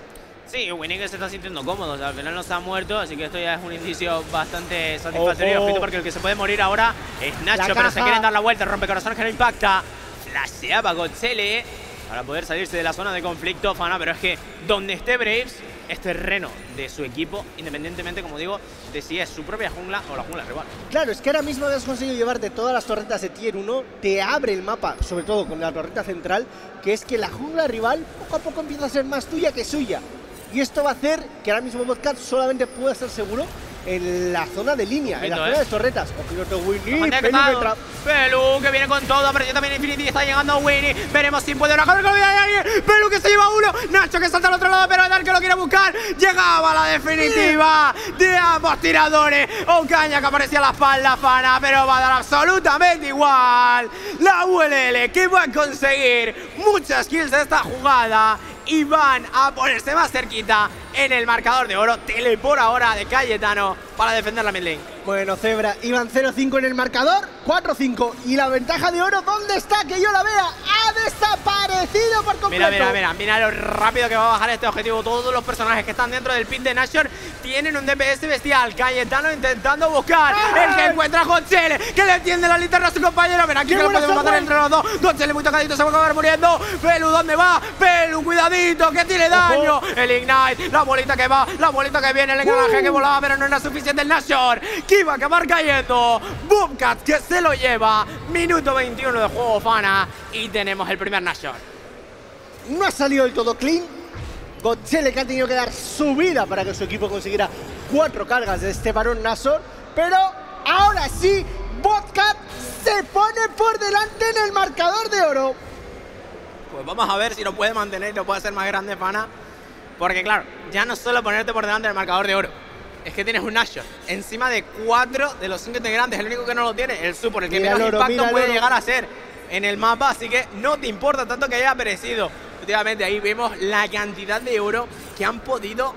Sí, Winnie que se está sintiendo cómodo, o sea, al final no se ha muerto, así que esto ya es un indicio bastante satisfactorio. Ojito, porque el que se puede morir ahora es Nacho, pero se quieren dar la vuelta, rompe corazones que no impacta. Flasheaba Godzele para poder salirse de la zona de conflicto, Fana, pero es que donde esté Braves es terreno de su equipo, independientemente, como digo, de si es su propia jungla o la jungla rival. Claro, es que ahora mismo has conseguido llevarte todas las torretas de tier uno, te abre el mapa, sobre todo con la torreta central, que es que la jungla rival poco a poco empieza a ser más tuya que suya. Y esto va a hacer que ahora mismo Botcat solamente pueda estar seguro en la zona de línea, en la zona ¿eh? de torretas. Ojito Winnie, Pelu que, Pelu que viene con todo, pero ya también Infinity está llegando Winnie. Veremos si puede rajar con alguien. Pelu que se lleva uno, Nacho que salta al otro lado, pero Dark que lo quiere buscar. Llegaba la definitiva de ambos tiradores. Ocaña que aparecía a la espalda, Fana, pero va a dar absolutamente igual. La U L L que va a conseguir muchas kills de esta jugada y van a ponerse más cerquita en el marcador de oro. Teleport ahora de Cayetano para defender la mid lane. Bueno, Zebra, iban cero cinco en el marcador, cuatro cinco. Y la ventaja de oro, ¿dónde está? Que yo la vea. Ha desaparecido por completo. Mira, mira, mira, mira lo rápido que va a bajar este objetivo. Todos los personajes que están dentro del pit de Nashor tienen un D P S bestial. Cayetano intentando buscar ¡ay! El que encuentra a Godzele, que le tiende la linterna a su compañero. Ven aquí que lo podemos matar entre los dos. Godzele muy tocadito, se va a acabar muriendo. Pelu, ¿dónde va? Pelu, cuidadito, que tiene daño. Ojo. El Ignite, la bolita que va, la bolita que viene, el engranaje uh. que volaba, pero no era suficiente el Nashor, que iba a acabar cayendo. Boomcat que se lo lleva. Minuto veintiuno de juego, Fana, y tenemos el primer Nashor. No ha salido del todo clean. Godzele que ha tenido que dar su vida para que su equipo consiguiera cuatro cargas de este varón Nashor, pero ahora sí, Botcat se pone por delante en el marcador de oro. Pues vamos a ver si lo puede mantener y lo puede hacer más grande, Fana. Porque claro, ya no solo ponerte por delante del marcador de oro, es que tienes un Nashor encima de cuatro de los cinco integrantes. El único que no lo tiene, el support, el que mira menos oro, impacto puede llegar a ser en el mapa. Así que no te importa tanto que haya perecido. Efectivamente, ahí vemos la cantidad de oro que han podido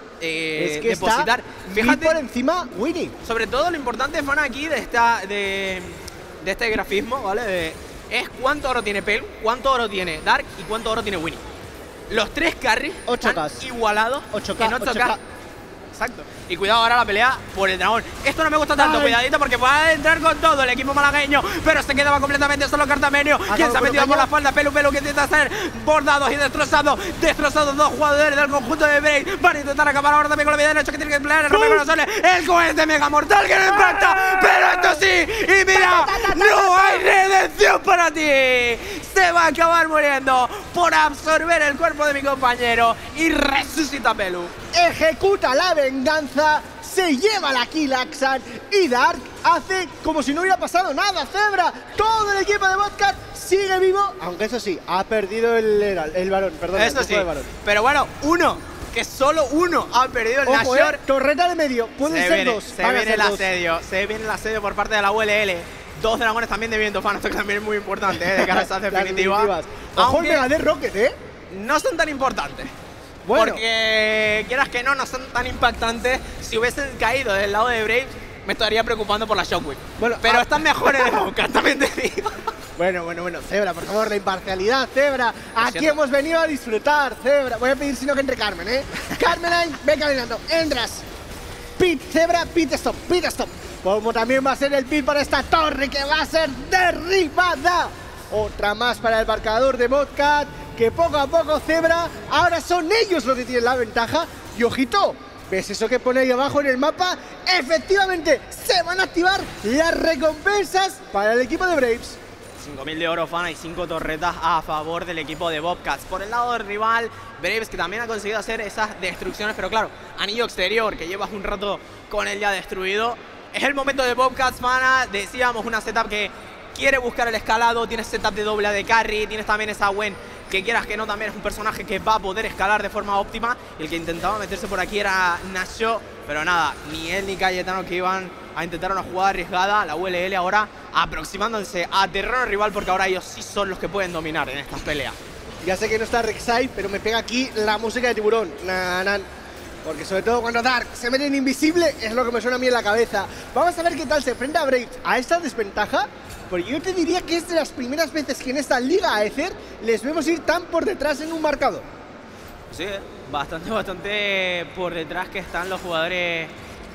eh, es que depositar. Está Fíjate por encima Winnie. Sobre todo lo importante, Fana, aquí de, esta, de, de este grafismo, ¿vale? De, es cuánto oro tiene Pelu, cuánto oro tiene Dark y cuánto oro tiene Winnie. Los tres carries están igualados ocho K, en ocho K. ocho K. Exacto. Y cuidado ahora la pelea por el dragón. Esto no me gusta tanto, ay, cuidadito porque va a entrar con todo el equipo malagueño, pero se quedaba completamente solo Cartamenio, quien se ha metido por la falda. Pelu, Pelu que intenta ser bordados y destrozados. Destrozados dos jugadores del conjunto de Brave. Van a intentar acabar ahora también con la vida de Nacho, que tiene que emplear el romper corazones. El cohete mega mortal que no impacta, pero esto sí. Y mira, no hay redención para ti. Se va a acabar muriendo por absorber el cuerpo de mi compañero y resucita Pelu. Ejecuta la venganza, se lleva la kill Axan y Dark hace como si no hubiera pasado nada. Zebra, todo el equipo de Botcat sigue vivo, aunque eso sí, ha perdido el, el, el varón, perdón. Eso el sí, varón. Pero bueno, uno, que solo uno ha perdido el Ojo, Nashor. Eh, torreta de medio, pueden se ser viene, dos. Se viene el asedio, dos. se viene el asedio por parte de la U L L. Dos dragones también de viento, Fan, esto que también es muy importante, ¿eh? De cara a esas definitivas. Ojo el Mega de Rocket, ¿eh? No son tan importantes. Bueno. Porque quieras que no, no son tan impactantes. Si hubiesen caído del lado de Brave, me estaría preocupando por la Shockwave. Bueno, pero ah, están mejores de boca, también te digo. Bueno, bueno, bueno, Zebra, por favor, la imparcialidad, Zebra. Aquí hemos venido a disfrutar, Zebra. Voy a pedir si no que entre Carmen, ¿eh? Carmen, ven caminando, entras. Pit, Zebra, pit stop, pit stop. Como también va a ser el pit para esta torre que va a ser derribada. Otra más para el marcador de Botcat, que poco a poco, Zebra, ahora son ellos los que tienen la ventaja. Y ojito, ¿ves eso que pone ahí abajo en el mapa? Efectivamente, se van a activar las recompensas para el equipo de Braves. cinco mil de oro, Fana, y cinco torretas a favor del equipo de Bobcats. Por el lado del rival, Braves, que también ha conseguido hacer esas destrucciones, pero claro, anillo exterior, que llevas un rato con él ya destruido. Es el momento de Bobcats, Fana. Decíamos, una setup que quiere buscar el escalado, tienes setup de doble de carry, tienes también esa Gwen, que quieras que no, también es un personaje que va a poder escalar de forma óptima. Y el que intentaba meterse por aquí era Nasho, pero nada, ni él ni Cayetano, que iban a intentar una jugada arriesgada. La U L L ahora aproximándose a terreno rival, porque ahora ellos sí son los que pueden dominar en estas peleas. Ya sé que no está Rek'Sai, pero me pega aquí la música de Tiburón. Nan, nan. Porque sobre todo cuando Dark se mete en invisible es lo que me suena a mí en la cabeza. Vamos a ver qué tal se enfrenta a Braves a esta desventaja. Porque yo te diría que es de las primeras veces que en esta Liga Aether les vemos ir tan por detrás en un marcador. Sí, bastante, bastante por detrás que están los jugadores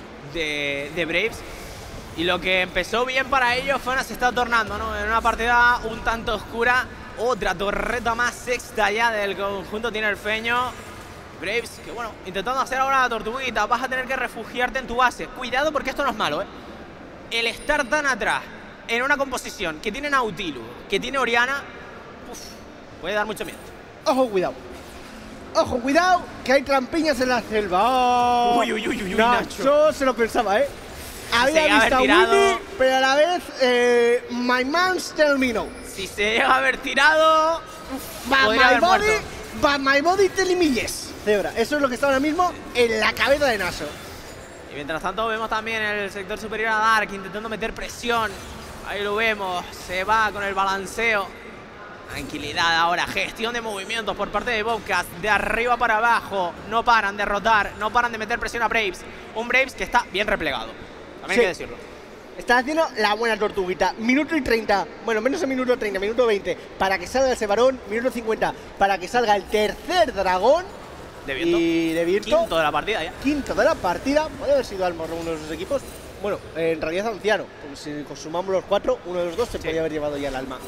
de, de Braves. Y lo que empezó bien para ellos, Fana, se está tornando, ¿no? En una partida un tanto oscura. Otra torreta más, sexta ya del conjunto tinerfeño. Braves, que bueno, intentando hacer ahora la tortuguita. Vas a tener que refugiarte en tu base. Cuidado, porque esto no es malo, ¿eh? El estar tan atrás en una composición que tiene Nautilus, que tiene Oriana, uf, puede dar mucho miedo. Ojo, cuidado. Ojo, cuidado, que hay trampiñas en la selva. Oh, uy, uy, uy, uy, no, Nacho. Yo se lo pensaba, ¿eh? Había visto a Winnie, pero a la vez, eh, my man's tell me no. Si se llega a haber tirado, but my body, but my body tell me yes. Cebra, eso es lo que está ahora mismo en la cabeza de Naso. Y mientras tanto vemos también el sector superior a Dark intentando meter presión. Ahí lo vemos, se va con el balanceo. Tranquilidad ahora, gestión de movimientos por parte de Bobcats, de arriba para abajo. No paran de rotar, no paran de meter presión a Braves. Un Braves que está bien replegado, también sí, hay que decirlo. Está haciendo la buena tortuguita. Minuto y treinta, bueno, menos de minuto treinta, minuto veinte para que salga ese varón. Minuto cincuenta para que salga el tercer dragón. De viento. Y de viento. Quinto de la partida ya. Quinto de la partida. Puede haber sido Almor uno de sus equipos. Bueno, en realidad Anciano, porque si consumamos los cuatro, uno de los dos se sí. podría haber llevado ya el alma.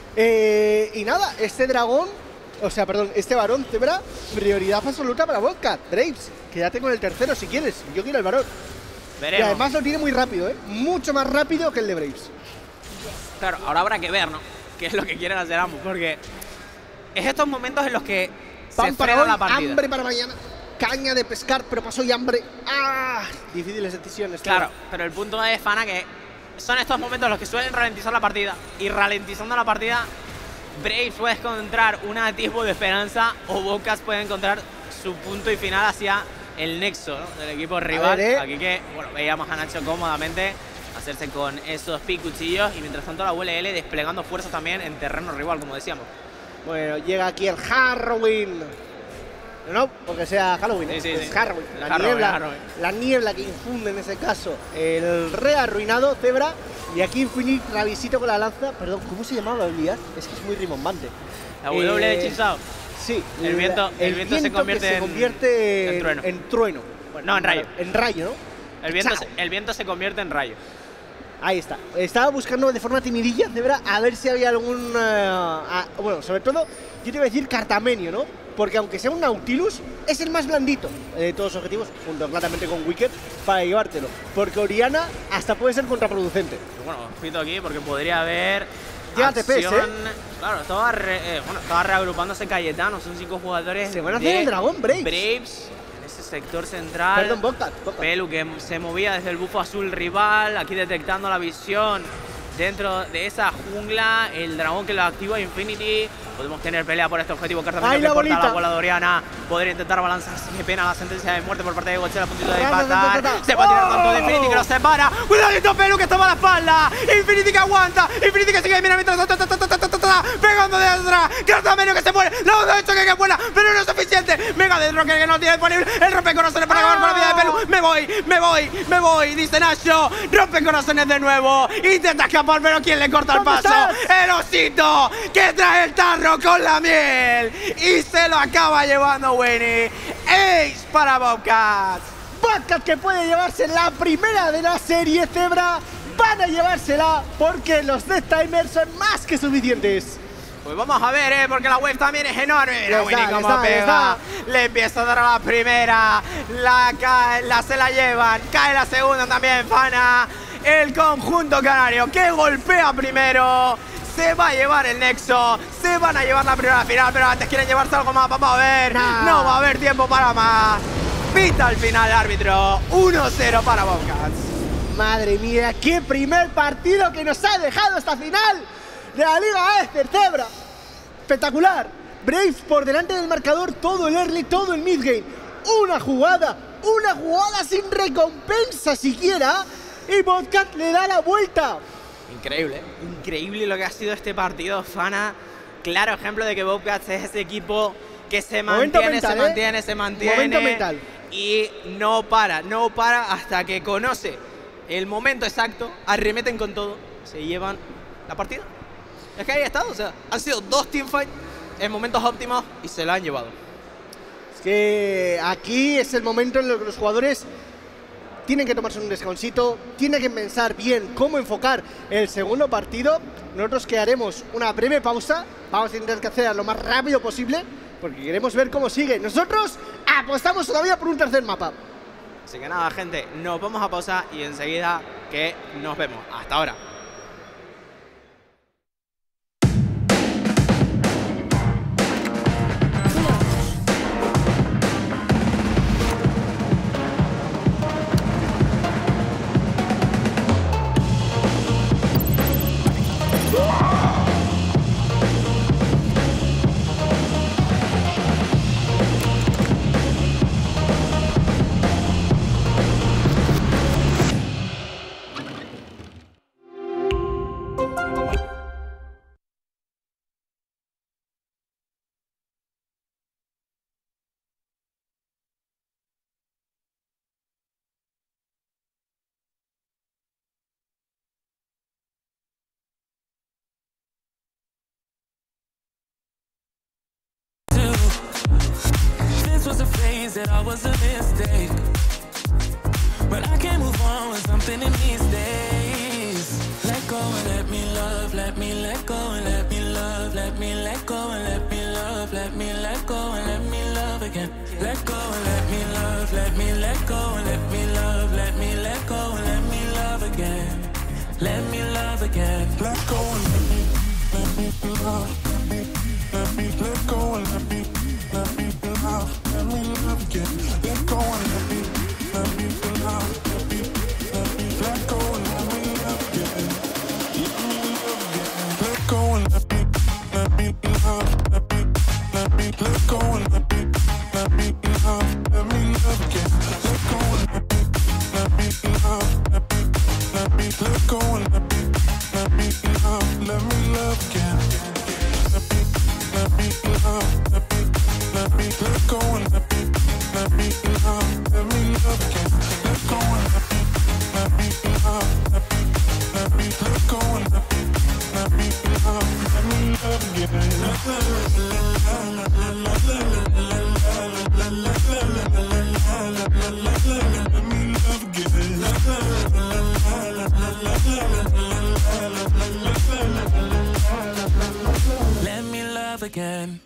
Eh, y nada, este dragón, o sea, perdón, este varón Cebra, prioridad absoluta para Bobcat. Braves, quédate con el tercero si quieres. Yo quiero el varón. Veremos. Y además lo tiene muy rápido, ¿eh? Mucho más rápido que el de Braves. Claro, ahora habrá que ver, ¿no? Qué es lo que quieren hacer ambos, porque es estos momentos en los que Pan se para frena hoy, la partida. Hambre para mañana. Caña de pescar, pero pasó y hambre. ¡Ah! Difíciles decisiones. Claro, tío. pero el punto es, Fana, que son estos momentos los que suelen ralentizar la partida. Y ralentizando la partida, Braves puede encontrar un atisbo de esperanza o Bobcats puede encontrar su punto y final hacia el nexo, ¿no?, del equipo rival. ver, ¿eh? Aquí que, bueno, veíamos a Nacho cómodamente hacerse con esos picuchillos. Y mientras tanto la U L L desplegando fuerzas también en terreno rival, como decíamos. Bueno, llega aquí el Halloween. No, porque sea Halloween, sí, sí, es sí. Halloween. La, Halloween, niebla, Halloween. la niebla que infunde en ese caso el re arruinado Cebra. Y aquí Infinite Ravisito con la lanza. Perdón, ¿cómo se llamaba la habilidad? Es que es muy rimbombante. La W eh, de Chinzao. Sí, el viento, el, el viento, viento se convierte, se en, convierte en, en trueno. En trueno. Bueno, no, en rayo. En rayo, ¿no? El viento, se, el viento se convierte en rayo. Ahí está. Estaba buscando de forma timidilla, Cebra, a ver si había algún... Uh, a, bueno, sobre todo, yo te iba a decir Cartamenio, ¿no? Porque aunque sea un Nautilus, es el más blandito de todos los objetivos, junto claramente con Wicked, para llevártelo. Porque Oriana hasta puede ser contraproducente. Bueno, ojito aquí porque podría haber... Llega T P S, ¿eh? Claro, estaba, re, eh, bueno, estaba reagrupándose Cayetano, son cinco jugadores. Se van a hacer el dragón, Braves. Braves, en ese sector central. Perdón, Bobcat. Pelu que se movía desde el bufo azul rival, aquí detectando la visión dentro de esa jungla. El dragón que lo activa Infinity. Podemos tener pelea por este objetivo. Cartamenio que corta la bola de Oriana. Poder intentar balanzar. Qué pena la sentencia de muerte por parte de Gochela a puntito de empatar. Se va a tirar tanto de Infinity que lo separa. ¡Cuidadito, Pelu, que toma la espalda! Infinity que aguanta. Infinity que sigue. Mira mientras. Pegando de atrás. Cartamenio que se muere. La onda de choque que vuela. Pero no es suficiente. Mega de Rocker que no tiene disponible. El rompecorazones para acabar con la vida de Pelu. Me voy, me voy, me voy. Dice Nacho. Rompecorazones de nuevo. Intenta escapar, pero ¿quién le corta el paso? El osito que trae el tarro con la miel y se lo acaba llevando Winnie. Ace para Bobcats. Bobcats que puede llevarse la primera de la serie, Cebra. Van a llevársela porque los Death Timers son más que suficientes. Pues vamos a ver, ¿eh? Porque la wave también es enorme. Mira Winnie da, como da, pega. Le empieza a dar a la primera. La, cae, la se la llevan. Cae la segunda también, Fana. El conjunto canario que golpea primero. se va a llevar el Nexo, se van a llevar la primera final, pero antes quieren llevarse algo más, vamos a ver, nah. no va a haber tiempo para más. Pita al final el árbitro, uno cero para Bobcats. Madre mía, qué primer partido que nos ha dejado esta final de la Liga Aether, Zebra. Espectacular. Brave por delante del marcador, todo el early, todo el midgame. Una jugada, una jugada sin recompensa siquiera. Y Bobcat le da la vuelta. Increíble, increíble lo que ha sido este partido, Fana. Claro ejemplo de que Bobcats es ese equipo que se mantiene, mental, se mantiene, ¿eh? se mantiene. Momento mental. Y no para, no para hasta que conoce el momento exacto, arremeten con todo, se llevan la partida. Es que ahí está, o sea, han sido dos teamfights en momentos óptimos y se la han llevado. Es que aquí es el momento en el que los jugadores tienen que tomarse un descansito, tienen que pensar bien cómo enfocar el segundo partido. Nosotros que haremos una breve pausa, vamos a intentar que hacer lo más rápido posible, porque queremos ver cómo sigue. Nosotros apostamos todavía por un tercer mapa. Así que nada, gente, nos vamos a pausar y enseguida que nos vemos. Hasta ahora. That I was a mistake, but I can't move on with something in these days. Let go and let me love, let me let go and let me love, let me let go and let me love, let me let go and let me love again. Let go and let me love, let me let go and let me love, let me let go and let me love again. Let me love again. Let go and let me, let me love, let me, let me let go and let me, let me love. Let me love again. Let go and let me, let me love. Let me, let me let go and let me love again. Let me love again. Let go and let me, let me love. Let me, let me let go and let me, let me love. Let me love again. Let go and let me, let me love. Let me, let me let go and let me, let me love. Let me love again. Let me, let me love. Let me. Let me let go and let me, let me love, let me love again. Let go and let me, let me love, let me, let me let go and let me, let me love, let me love again. Let me love again. Let me love again.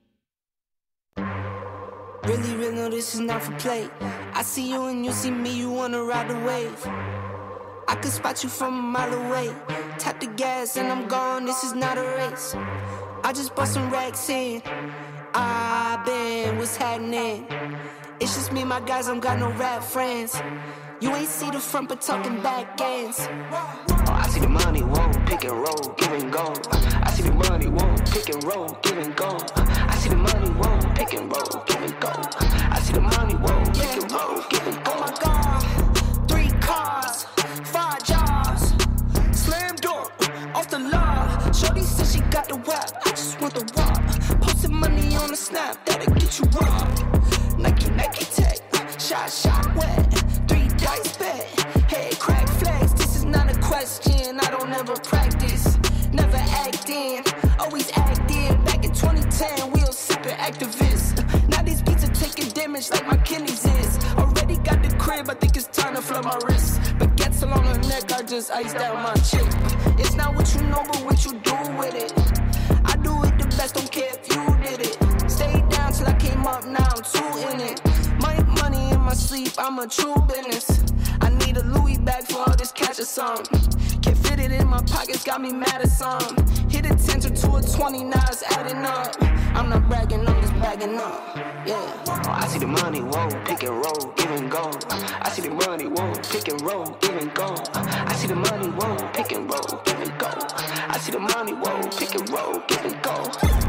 Really, really, no, this is not for play. I see you and you see me, you wanna ride the wave. I can spot you from a mile away. Tap the gas and I'm gone, this is not a race. I just bought some racks in. I been, what's happening? It's just me, my guys, I'm got no rap friends. You ain't see the front, but talking back ends. Oh, I see the money, whoa, pick and roll, give and go. I see the money, whoa, pick and roll, give and go. I see the money, whoa, pick and roll, give and go. I see the money, whoa, pick and roll, give and go. Oh my God, three cars, five jobs, slam door, off the law. Shorty said she got the web, I just want the walk. Posted money on the snap, that'll get you robbed. Nike, Nike tech, shot, shot wet, three dice bet, head crack flags. This is not a question, I don't ever practice, never act in, always act in. Back in twenty ten, we all sipping activists. Now these beats are taking damage like my kidneys is. Already got the crib, I think it's time to flood my wrist. But gets along her neck, I just iced down my chick. It's not what you know, but what you do with it. I do it the best, don't care if you did it. Stayed down till I came up, now I'm two in it. My money in my sleep, I'm a true business. I need a Louis bag for all this cash or something. Can't fit it in my pockets, got me mad at some. Hit a ten to a twenty, now it's adding up. I'm not bragging, I'm just bagging up. Yeah. Oh, I see the money, whoa, pick and roll, give and go. I see the money, whoa, pick and roll, give and go. I see the money, whoa, pick and roll, give and go. I see the money, whoa, pick and roll, give and go.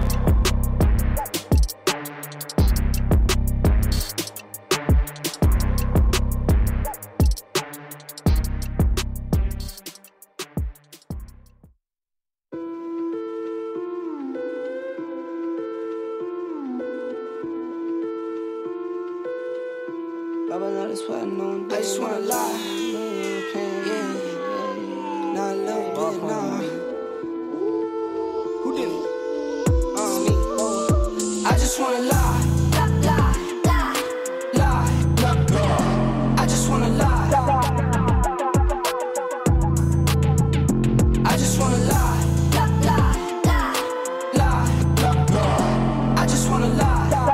I just wanna lie, yeah, not a little bit, nah. Who did it? Uh, me, oh. I just wanna lie, lie, lie, lie, lie. I just wanna lie, I just wanna lie, lie, lie, lie. I just wanna lie.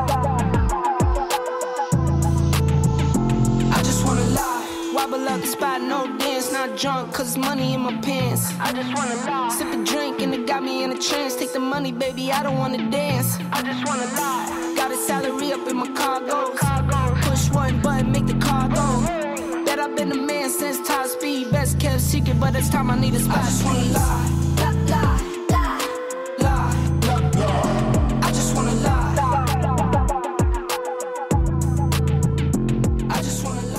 Wobble up the spot, no dance, not drunk, cause money in my pants. I just wanna lie. Sip a drink and it got me in a trance. Take the money, baby, I don't wanna dance. I just wanna lie. Got a salary up in my cargo. Push one button, make the car go. Bet I've been a man since top speed. Best kept secret, but it's time I need a spot. I just wanna lie. Lie, lie, lie, lie. I just wanna lie. I just wanna lie.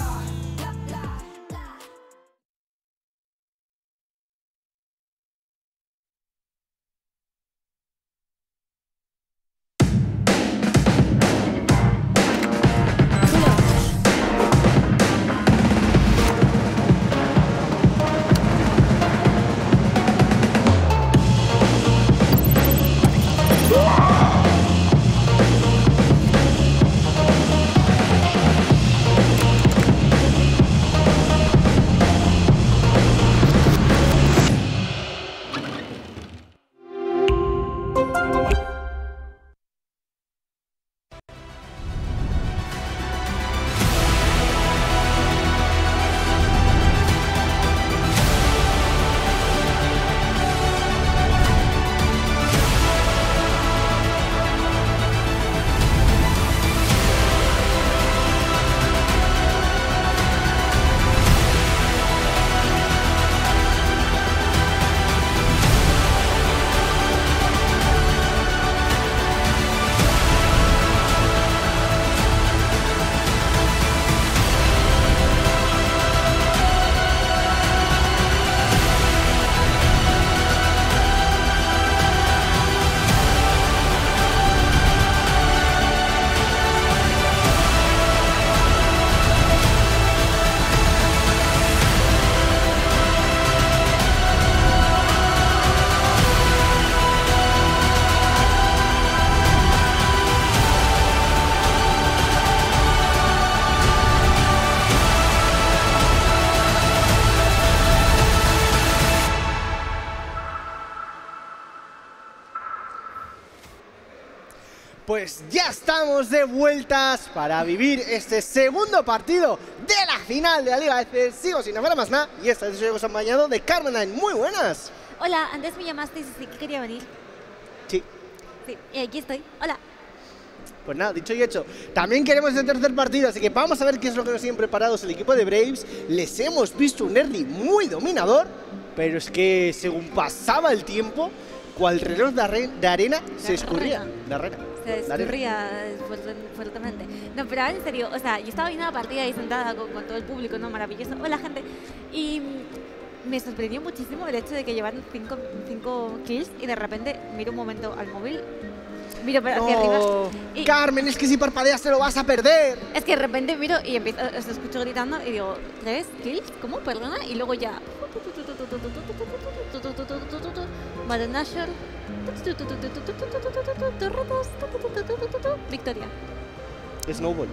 Pues ya estamos de vueltas para vivir este segundo partido de la final de la Liga F. Sigo sin hablar más nada y esta vez os he acompañado de Carmen. Muy buenas. Hola, antes me llamaste y sí que quería venir. Sí. Sí, y aquí estoy. Hola. Pues nada, dicho y hecho. También queremos el tercer partido, así que vamos a ver qué es lo que nos tienen preparados el equipo de Braves. Les hemos visto un early muy dominador, pero es que según pasaba el tiempo, cual reloj de, arre de arena se escurría. De arena. Se escurría fuertemente. No, pero ahora en serio, o sea, yo estaba viendo la partida ahí sentada con, con todo el público, ¿no? Maravilloso. Hola, gente. Y me sorprendió muchísimo el hecho de que llevaran cinco, cinco kills y de repente miro un momento al móvil, miro hacia no, arriba. Y Carmen, es que si parpadeas te lo vas a perder. Es que de repente miro y empiezo, os escucho gritando y digo, ¿tres kills? ¿Cómo? Perdona. Y luego ya. Mother Nashor. Victoria. Snowball.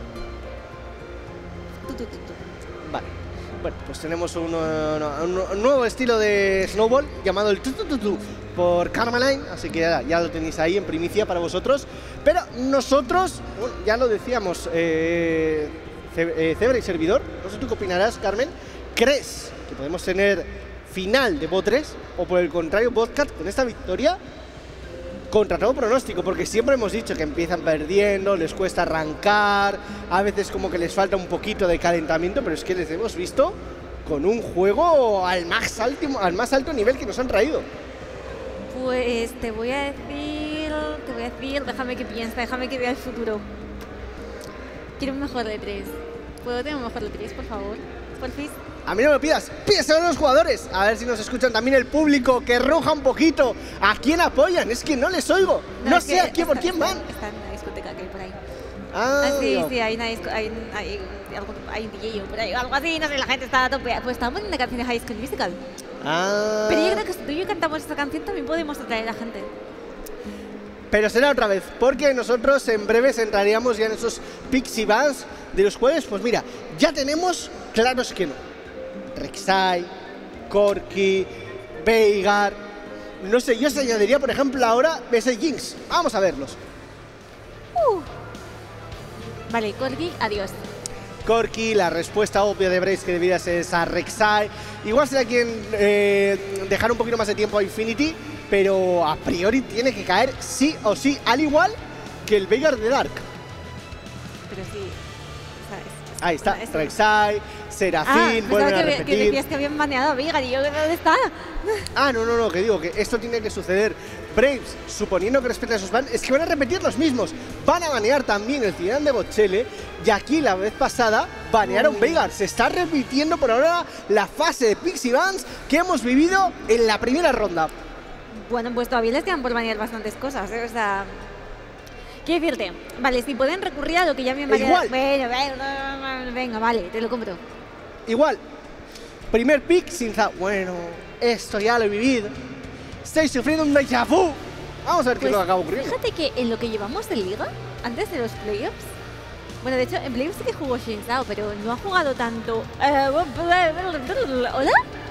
Vale. Bueno, pues tenemos un, un, un nuevo estilo de Snowball llamado el tutututu por Carmeline, así que ya, ya lo tenéis ahí en primicia para vosotros. Pero nosotros, bueno, ya lo decíamos, eh, Zebra y servidor, no sé tú qué opinarás, Carmen. ¿Crees que podemos tener final de Bot tres, o por el contrario, Botcat con esta victoria contra todo pronóstico, porque siempre hemos dicho que empiezan perdiendo, les cuesta arrancar, a veces como que les falta un poquito de calentamiento, pero es que les hemos visto con un juego al más alto, al más alto nivel que nos han traído. Pues te voy a decir, te voy a decir, déjame que piense, déjame que vea el futuro. Quiero un mejor de tres. ¿Puedo tener un mejor de tres, por favor? Porfis. A mí no me pidas, pídeselo a los jugadores. A ver si nos escuchan también el público, que ruja un poquito. ¿A quién apoyan? Es que no les oigo. No, no sé a quién por quién van. Está en una discoteca que hay por ahí. Ah, Ah, sí, digo. sí, hay, una disco, hay, hay, algo, hay un D J o por ahí, algo así, no sé, la gente está a tope. Pues estamos en una canción de High School Musical. Ah. Pero yo creo que si tú y yo cantamos esta canción también podemos atraer a la gente. Pero será otra vez, porque nosotros en breves entraríamos ya en esos Pixie Bands, de los cuales, pues mira, ya tenemos claros que no. Rek'Sai, Corki, Veigar. No sé, yo se añadiría, por ejemplo, ahora B S Jinx. Vamos a verlos. Uh. Vale, Corgi, adiós. Corki, la respuesta obvia de Brace que debería ser esa Rek'Sai. Igual será quien eh, dejar un poquito más de tiempo a Infinity, pero a priori tiene que caer sí o sí, al igual que el Veigar de Dark. Pero sí, ¿sabes? Ahí está, Bueno, eso- Rek'Sai, Ah, Serafín, pensaba vuelven a que, que repetir. decías que habían baneado a Veigar y yo, ¿dónde está? Ah, no, no, no, que digo que esto tiene que suceder. Braves, suponiendo que respeten esos bans, es que van a repetir los mismos. Van a banear también el Zidane de Bochele. Y aquí la vez pasada banearon Uy. Veigar. Se está repitiendo por ahora la fase de Pixie Bans que hemos vivido en la primera ronda. Bueno, pues todavía les quedan por banear bastantes cosas, ¿eh? O sea... Quiero decirte, vale, si pueden recurrir a lo que ya me han baneado... Igual. Bueno, bueno, venga, vale, te lo compro. Igual, primer pick sin za... Bueno, esto ya lo he vivido. Estoy sufriendo un déjà vu. Vamos a ver qué es lo que acaba ocurriendo. Fíjate que en lo que llevamos de liga, antes de los playoffs, bueno, de hecho, en playoffs sí que jugó Shin Zhao, pero no ha jugado tanto. Eh, ¿Hola?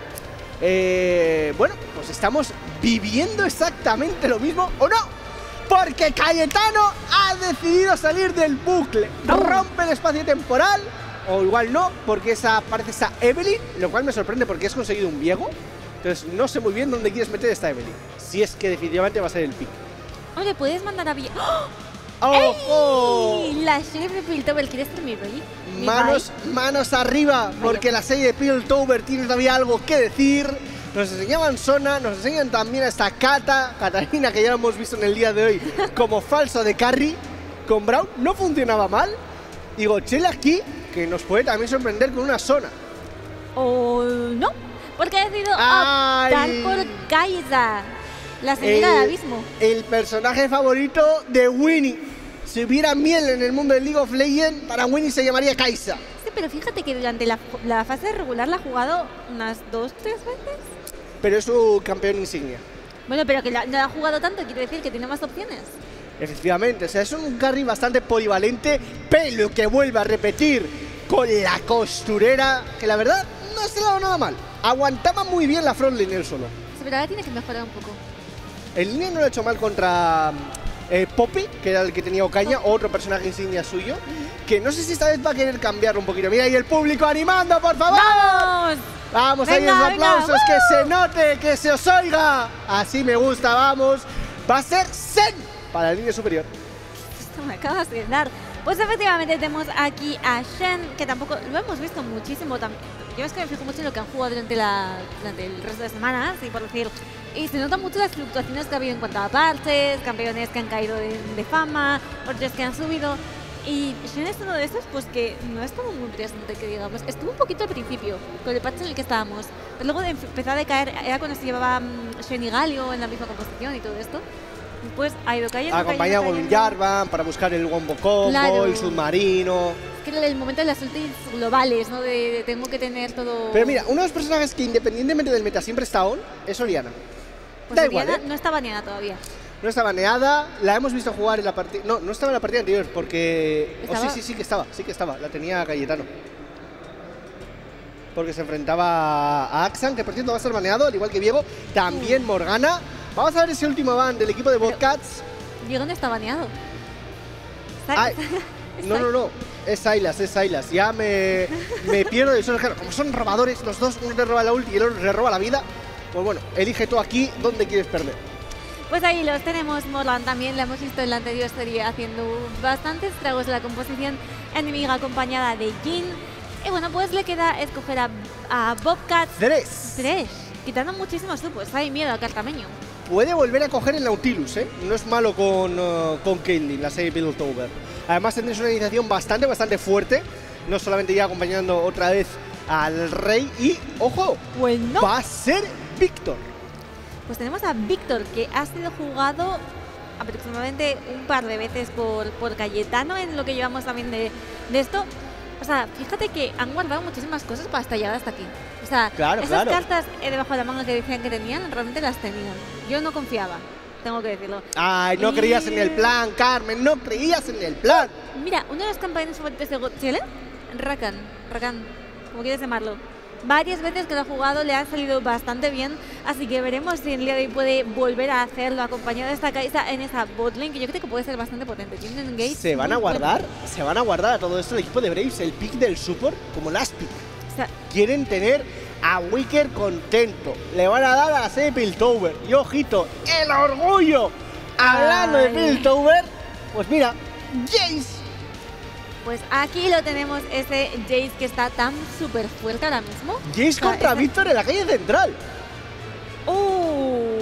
Eh, bueno, pues estamos viviendo exactamente lo mismo, ¿o no? Porque Cayetano ha decidido salir del bucle. Rompe el espacio temporal, o igual no, porque esa aparece esa Evelyn, lo cual me sorprende porque has conseguido un Viego. Entonces no sé muy bien dónde quieres meter esta Evelyn. Si es que definitivamente va a ser el pick. Oye, puedes mandar a Villa. ¡Oh! ¡Ojo! ¡Ey! La Sheriff de Piltover, ¿quieres ser mi rey? Mi Manos, rey. manos arriba, porque la serie de Piltover tiene todavía algo que decir. Nos enseñaban Sona, nos enseñan también a esta Cata, Catalina, que ya lo hemos visto en el día de hoy, como falso de carry. Con Braum no funcionaba mal. Y Bochele aquí, que nos puede también sorprender con una Sona. ¿O no? Porque ha decidido Ay. optar por Kai'Sa, la señora del abismo. el personaje favorito de Winnie. Si hubiera miel en el mundo del League of Legends, para Winnie se llamaría Kai'Sa. Sí, pero fíjate que durante la, la fase regular la ha jugado unas dos, tres veces. Pero es su campeón insignia. Bueno, pero que la- no la ha jugado tanto, quiere decir que tiene más opciones. Efectivamente, o sea, es un carry bastante polivalente, pero que vuelve a repetir con la costurera, que la verdad no se le ha dado nada mal. Aguantaba muy bien la frontline él solo. Sí, pero ahora tiene que mejorar un poco. En línea no lo ha hecho mal contra eh, Poppy, que era el que tenía Ocaña, otro personaje insignia suyo, que no sé si esta vez va a querer cambiarlo un poquito. Mira ahí el público animando, por favor. ¡Vamos! Vamos, ahí Venga, los venga, aplausos, que se note, que se os oiga. Así me gusta, vamos. Va a ser Zen para la línea superior. Esto me acabas de dar. Pues efectivamente tenemos aquí a Shen, que tampoco lo hemos visto muchísimo también. Yo es que me fijo mucho en lo que han jugado durante, la, durante el resto de semanas, y por decir, y se notan mucho las fluctuaciones que ha habido en cuanto a parches, campeones que han caído de, de fama, otros que han subido. Y Shen es uno de esos pues que no estuvo muy presente, que digamos. Estuvo un poquito al principio, con el parche en el que estábamos. Pero luego de empezó a decaer, era cuando se llevaba um, Shen y Galio en la misma composición y todo esto. Pues ha ido cayendo, Acompañado cayendo, con un cayendo. Jarvan para buscar el Wombo Combo, Claro. el submarino. Es que era el momento de las ultis globales, ¿no? De, de tengo que tener todo... Pero mira, uno de los personajes que independientemente del meta siempre está on es Oriana. pues da Oriana igual, ¿eh? no está baneada todavía. No está baneada, la hemos visto jugar en la partida. No, no estaba en la partida anterior porque. Oh, ¿Estaba? sí, sí, sí que estaba, sí que estaba. La tenía Cayetano. Porque se enfrentaba a Axan, que por cierto va a estar baneado, al igual que Viego. También Morgana. Vamos a ver ese último ban del equipo de Pero- Botcats. Diego no está baneado. Está- Ay, está- No, no, no. Es Sylas, es Sylas. Ya me, me pierdo de eso. Como son robadores los dos, uno le roba la ulti y el otro le roba la vida, pues bueno, elige tú aquí dónde quieres perder. Pues ahí los tenemos. Morlan también la hemos visto en la anterior serie haciendo bastantes estragos en la composición enemiga acompañada de Jhin. Y bueno, pues le queda escoger a, a Bobcat. Tres. Tres. Quitando muchísimos supos. Hay miedo a Cartameño. Puede volver a coger el Nautilus, ¿eh? No es malo con, uh, con Caitlyn, la serie Piltover. Además tendréis una iniciación bastante, bastante fuerte. No solamente ya acompañando otra vez al rey. Y, ojo, Bueno. va a ser Víctor. Pues tenemos a Víctor, que ha sido jugado aproximadamente un par de veces por, por Cayetano en lo que llevamos también de, de esto. O sea, fíjate que han guardado muchísimas cosas para hasta llegar hasta aquí. O sea, Claro, esas claro. cartas eh, debajo de la manga que decían que tenían, realmente las tenían. Yo no confiaba, tengo que decirlo. Ay, no Y- creías en el plan, Carmen, no creías en el plan. Mira, uno de los campeones favoritos de God Chile, Rakan, Rakan, como quieres llamarlo. Varias veces que lo ha jugado le ha salido bastante bien, así que veremos si en el día de hoy puede volver a hacerlo acompañado de esta Kai'Sa en esa botlane, que yo creo que puede ser bastante potente. Tiene un engage Se van a muy guardar, fuerte. se van a guardar a todo esto el equipo de Braves, el pick del support como last pick. O sea, Quieren tener a Wicker contento. Le van a dar a la serie Piltover. Y ojito, el orgullo. Hablando de Ay. Piltover, pues mira, Jace. pues aquí lo tenemos, ese Jace que está tan súper fuerte ahora mismo. Jace O sea, contra ese- Víctor en la calle central. ¡Uh!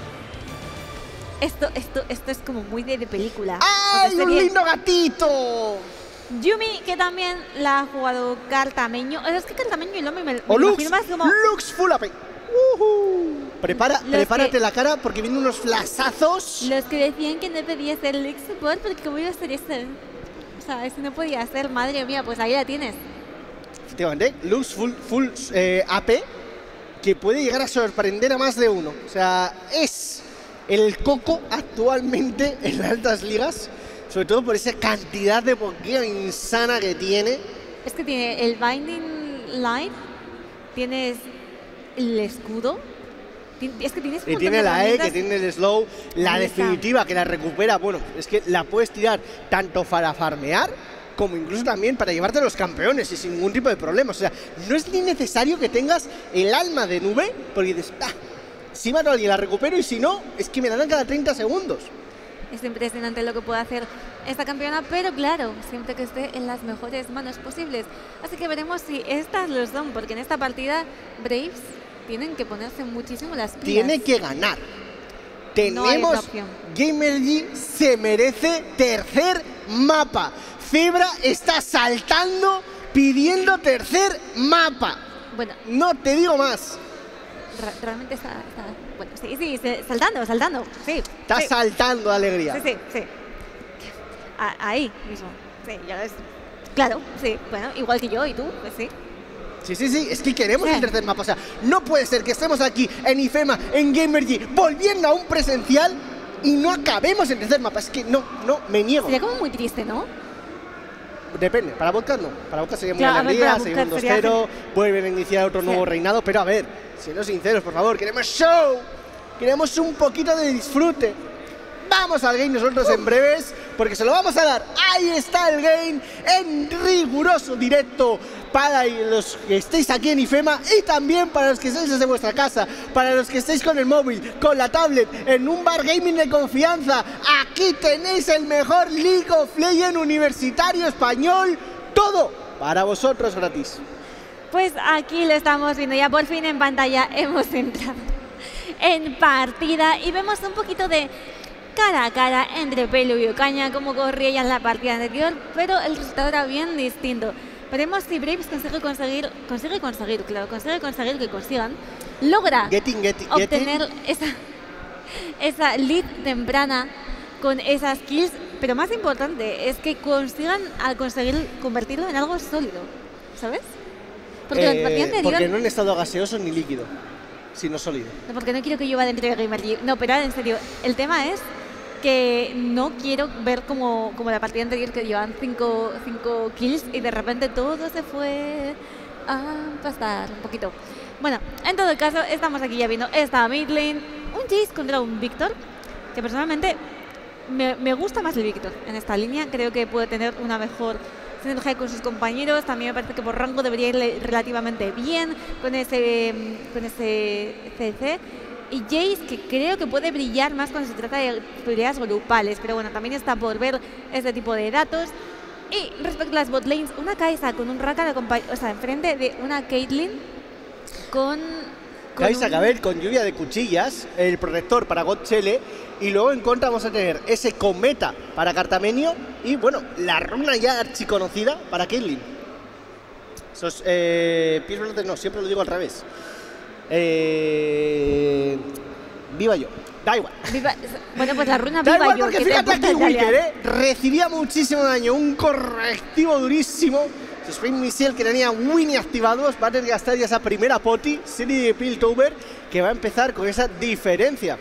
Esto, esto, esto es como muy de, de película. ¡Ay, O de un serie. lindo gatito! Yumi, que también la ha jugado Cartameño. O sea, es que Cartameño y Lomi me, me O lo Lux, imagino más como... Lux Full A P. Ujú. Prepara, Los prepárate que- la cara porque vienen unos flasazos. Los que decían que no podía ser Lux Support porque cómo iba a ser eso. O sea, eso no podía ser, madre mía, pues ahí la tienes. Efectivamente, Lux Full, full eh, A P, que puede llegar a sorprender a más de uno. O sea, es el coco actualmente en las altas ligas, sobre todo por esa cantidad de Pokémon insana que tiene. Es que tiene el Binding Light, tienes el escudo, ti- es que tienes un Y montón tiene de la E, que herramientas. tiene el slow, la Ahí está. definitiva que la recupera. Bueno, es que la puedes tirar tanto para farmear como incluso también para llevarte a los campeones y sin ningún tipo de problemas. O sea, no es ni necesario que tengas el alma de nube, porque dices, ah, si mato a alguien la recupero y si no, es que me la dan cada treinta segundos. Es impresionante lo que puede hacer esta campeona, pero claro, siempre que esté en las mejores manos posibles. Así que veremos si estas lo son, porque en esta partida Braves tienen que ponerse muchísimo las pilas. Tiene que ganar. No hay otra Tenemos opción. Gamergy se merece tercer mapa. Febra está saltando pidiendo tercer mapa. Bueno, No te digo más. ra- realmente está, está- Bueno, sí, sí, se- saltando, saltando. Sí, Está sí, saltando de alegría. sí, sí, sí. A- ahí mismo. Sí, ya ves. Claro, sí. Bueno, igual que yo y tú, pues sí. Sí, sí, sí, es que queremos Sí. el tercer mapa. O sea, no puede ser que estemos aquí en IFEMA, en Gamergy, volviendo a un presencial y no acabemos en tercer mapa. Es que no, no, me niego. Sería como muy triste, ¿no? Depende, para Vodka no. Para Vodka sería muy Claro, a ver, alegría, para sería un Vodka dos sería cero, vuelven a iniciar otro Sí. nuevo reinado. Pero a ver, siendo sinceros, por favor, queremos show, queremos un poquito de disfrute. Vamos al game nosotros en breves, porque se lo vamos a dar. Ahí está el game en riguroso directo para los que estéis aquí en IFEMA y también para los que estéis desde vuestra casa, para los que estéis con el móvil, con la tablet, en un bar gaming de confianza. Aquí tenéis el mejor League of Legends universitario español, todo para vosotros gratis. Pues aquí lo estamos viendo, ya por fin en pantalla hemos entrado en partida y vemos un poquito de cara a cara entre Pelu y Ocaña, como corría ya en la partida anterior, pero el resultado era bien distinto. Veremos si Braves consigue conseguir, consigue conseguir, claro, consigue conseguir que consigan, logra Getting, getting, obtener getting. esa, esa lead temprana con esas kills, pero más importante es que consigan al conseguir convertirlo en algo sólido, ¿sabes? Porque la Eh, partida anterior... porque no en estado gaseoso ni líquido, sino sólido. No, porque no quiero que llueva dentro de Gamergy. No, pero ahora en serio, el tema es que no quiero ver como, como la partida anterior que llevaban cinco, cinco kills y de repente todo se fue a pasar un poquito. Bueno, en todo caso, estamos aquí ya viendo esta mid lane, un Jace contra un Víctor, que personalmente me, me gusta más el Víctor en esta línea, creo que puede tener una mejor sinergia con sus compañeros. También me parece que por rango debería ir relativamente bien con ese, con ese C C. Y Jace, que creo que puede brillar más cuando se trata de peleas grupales, pero bueno, también está por ver este tipo de datos. Y respecto a las botlanes, una Kai'Sa con un Rakan, o sea, enfrente de una Caitlyn con... con Kai'Sa un... Gabel con lluvia de cuchillas, el protector para Gotchele, y luego en contra vamos a tener ese cometa para Cartamenio y, bueno, la runa ya archiconocida para Caitlyn. Esos, eh, pies verdes no, siempre lo digo al revés. Eh, viva yo, da igual. Viva, bueno, pues la runa da viva igual yo. Porque que fíjate te aquí gusta Wicker, Italia. ¿eh? Recibía muchísimo daño, un correctivo durísimo. Su Spring Missile que tenía Winnie activados, va a tener que gastar ya esa primera poti, serie de Piltover, que va a empezar con esa diferencia.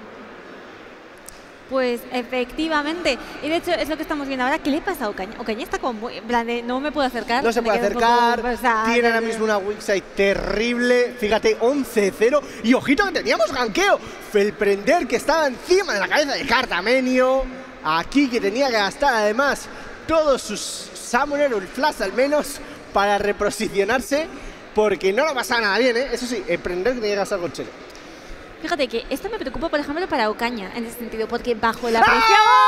Pues efectivamente, y de hecho es lo que estamos viendo ahora. ¿Qué le pasa a Ocaña? Ocaña está como muy, en plan de no me puedo acercar. No se me puede quedo un acercar, poco, o sea, tiene ahora de- mismo una weakside terrible, fíjate, once cero, y ojito que teníamos ganqueo, Felprender que estaba encima de la cabeza de Cartamenio, aquí que tenía que gastar además todos sus Summoner o el Flash al menos para reposicionarse, porque no lo pasaba nada bien, ¿eh? Eso sí, Emprender que tenía que gastar con Chele. Fíjate que esto me preocupa, por ejemplo, para Ocaña, en ese sentido, porque bajo la presión...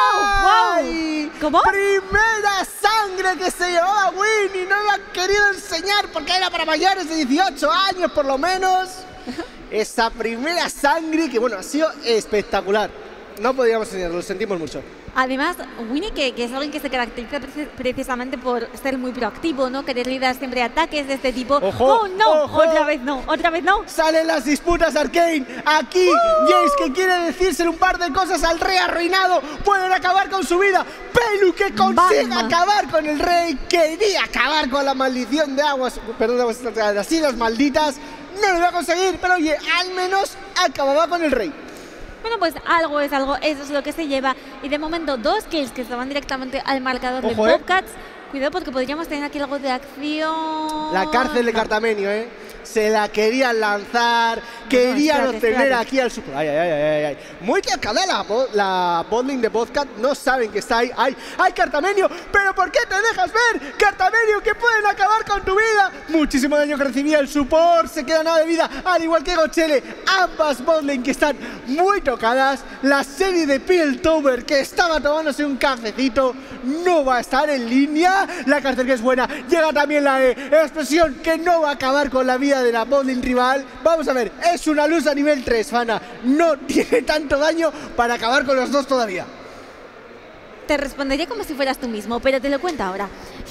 ¡Ay! ¡Wow! ¿Cómo? Primera sangre que se llevaba Winnie, no lo han querido enseñar porque era para mayores de dieciocho años por lo menos. Esa primera sangre que, bueno, ha sido espectacular. No podíamos enseñarlo, lo sentimos mucho. Además, Winnie, que, que es alguien que se caracteriza preci- precisamente por ser muy proactivo, ¿no? Querer liderar siempre ataques de este tipo. ¡Ojo! ¡Oh, no! ¡Ojo! ¡Otra vez no! ¡Otra vez no! Salen las disputas Arcane. Aquí Jace que quiere decírsele un par de cosas al rey arruinado. Pueden acabar con su vida. Pelu que consigue Batman. acabar con el rey. Quería acabar con la maldición de aguas. Perdón, de aguas, de las islas malditas. No lo iba a conseguir, pero oye, al menos acababa con el rey. Bueno, pues algo es algo, eso es lo que se lleva. Y de momento, dos kills que se van directamente al marcador de Ojo, eh. Bobcats. Cuidado porque podríamos tener aquí algo de acción. La cárcel de No. Cartamenio, ¿eh? Se la querían lanzar, querían espérate, obtener espérate. aquí al super. Ay, ay, ay, ay, ay. Muy tocada la, bo- la botlane de Vodka, no saben que está ahí. ¡Ay, ay, Cartamenio! ¿Pero por qué te dejas ver? ¡Cartamenio, que pueden acabar con tu vida! Muchísimo daño que recibía el support, se queda nada de vida, al igual que Gochele. Ambas botlane que están muy tocadas. La serie de Piltover que estaba tomándose un cafecito no va a estar en línea. La cárcel que es buena, llega también la E. Expresión que no va a acabar con la vida de la botlane rival. Vamos a ver, es una luz a nivel tres, Fana. No tiene tanto daño para acabar con los dos todavía. Te respondería como si fueras tú mismo, pero te lo cuento ahora.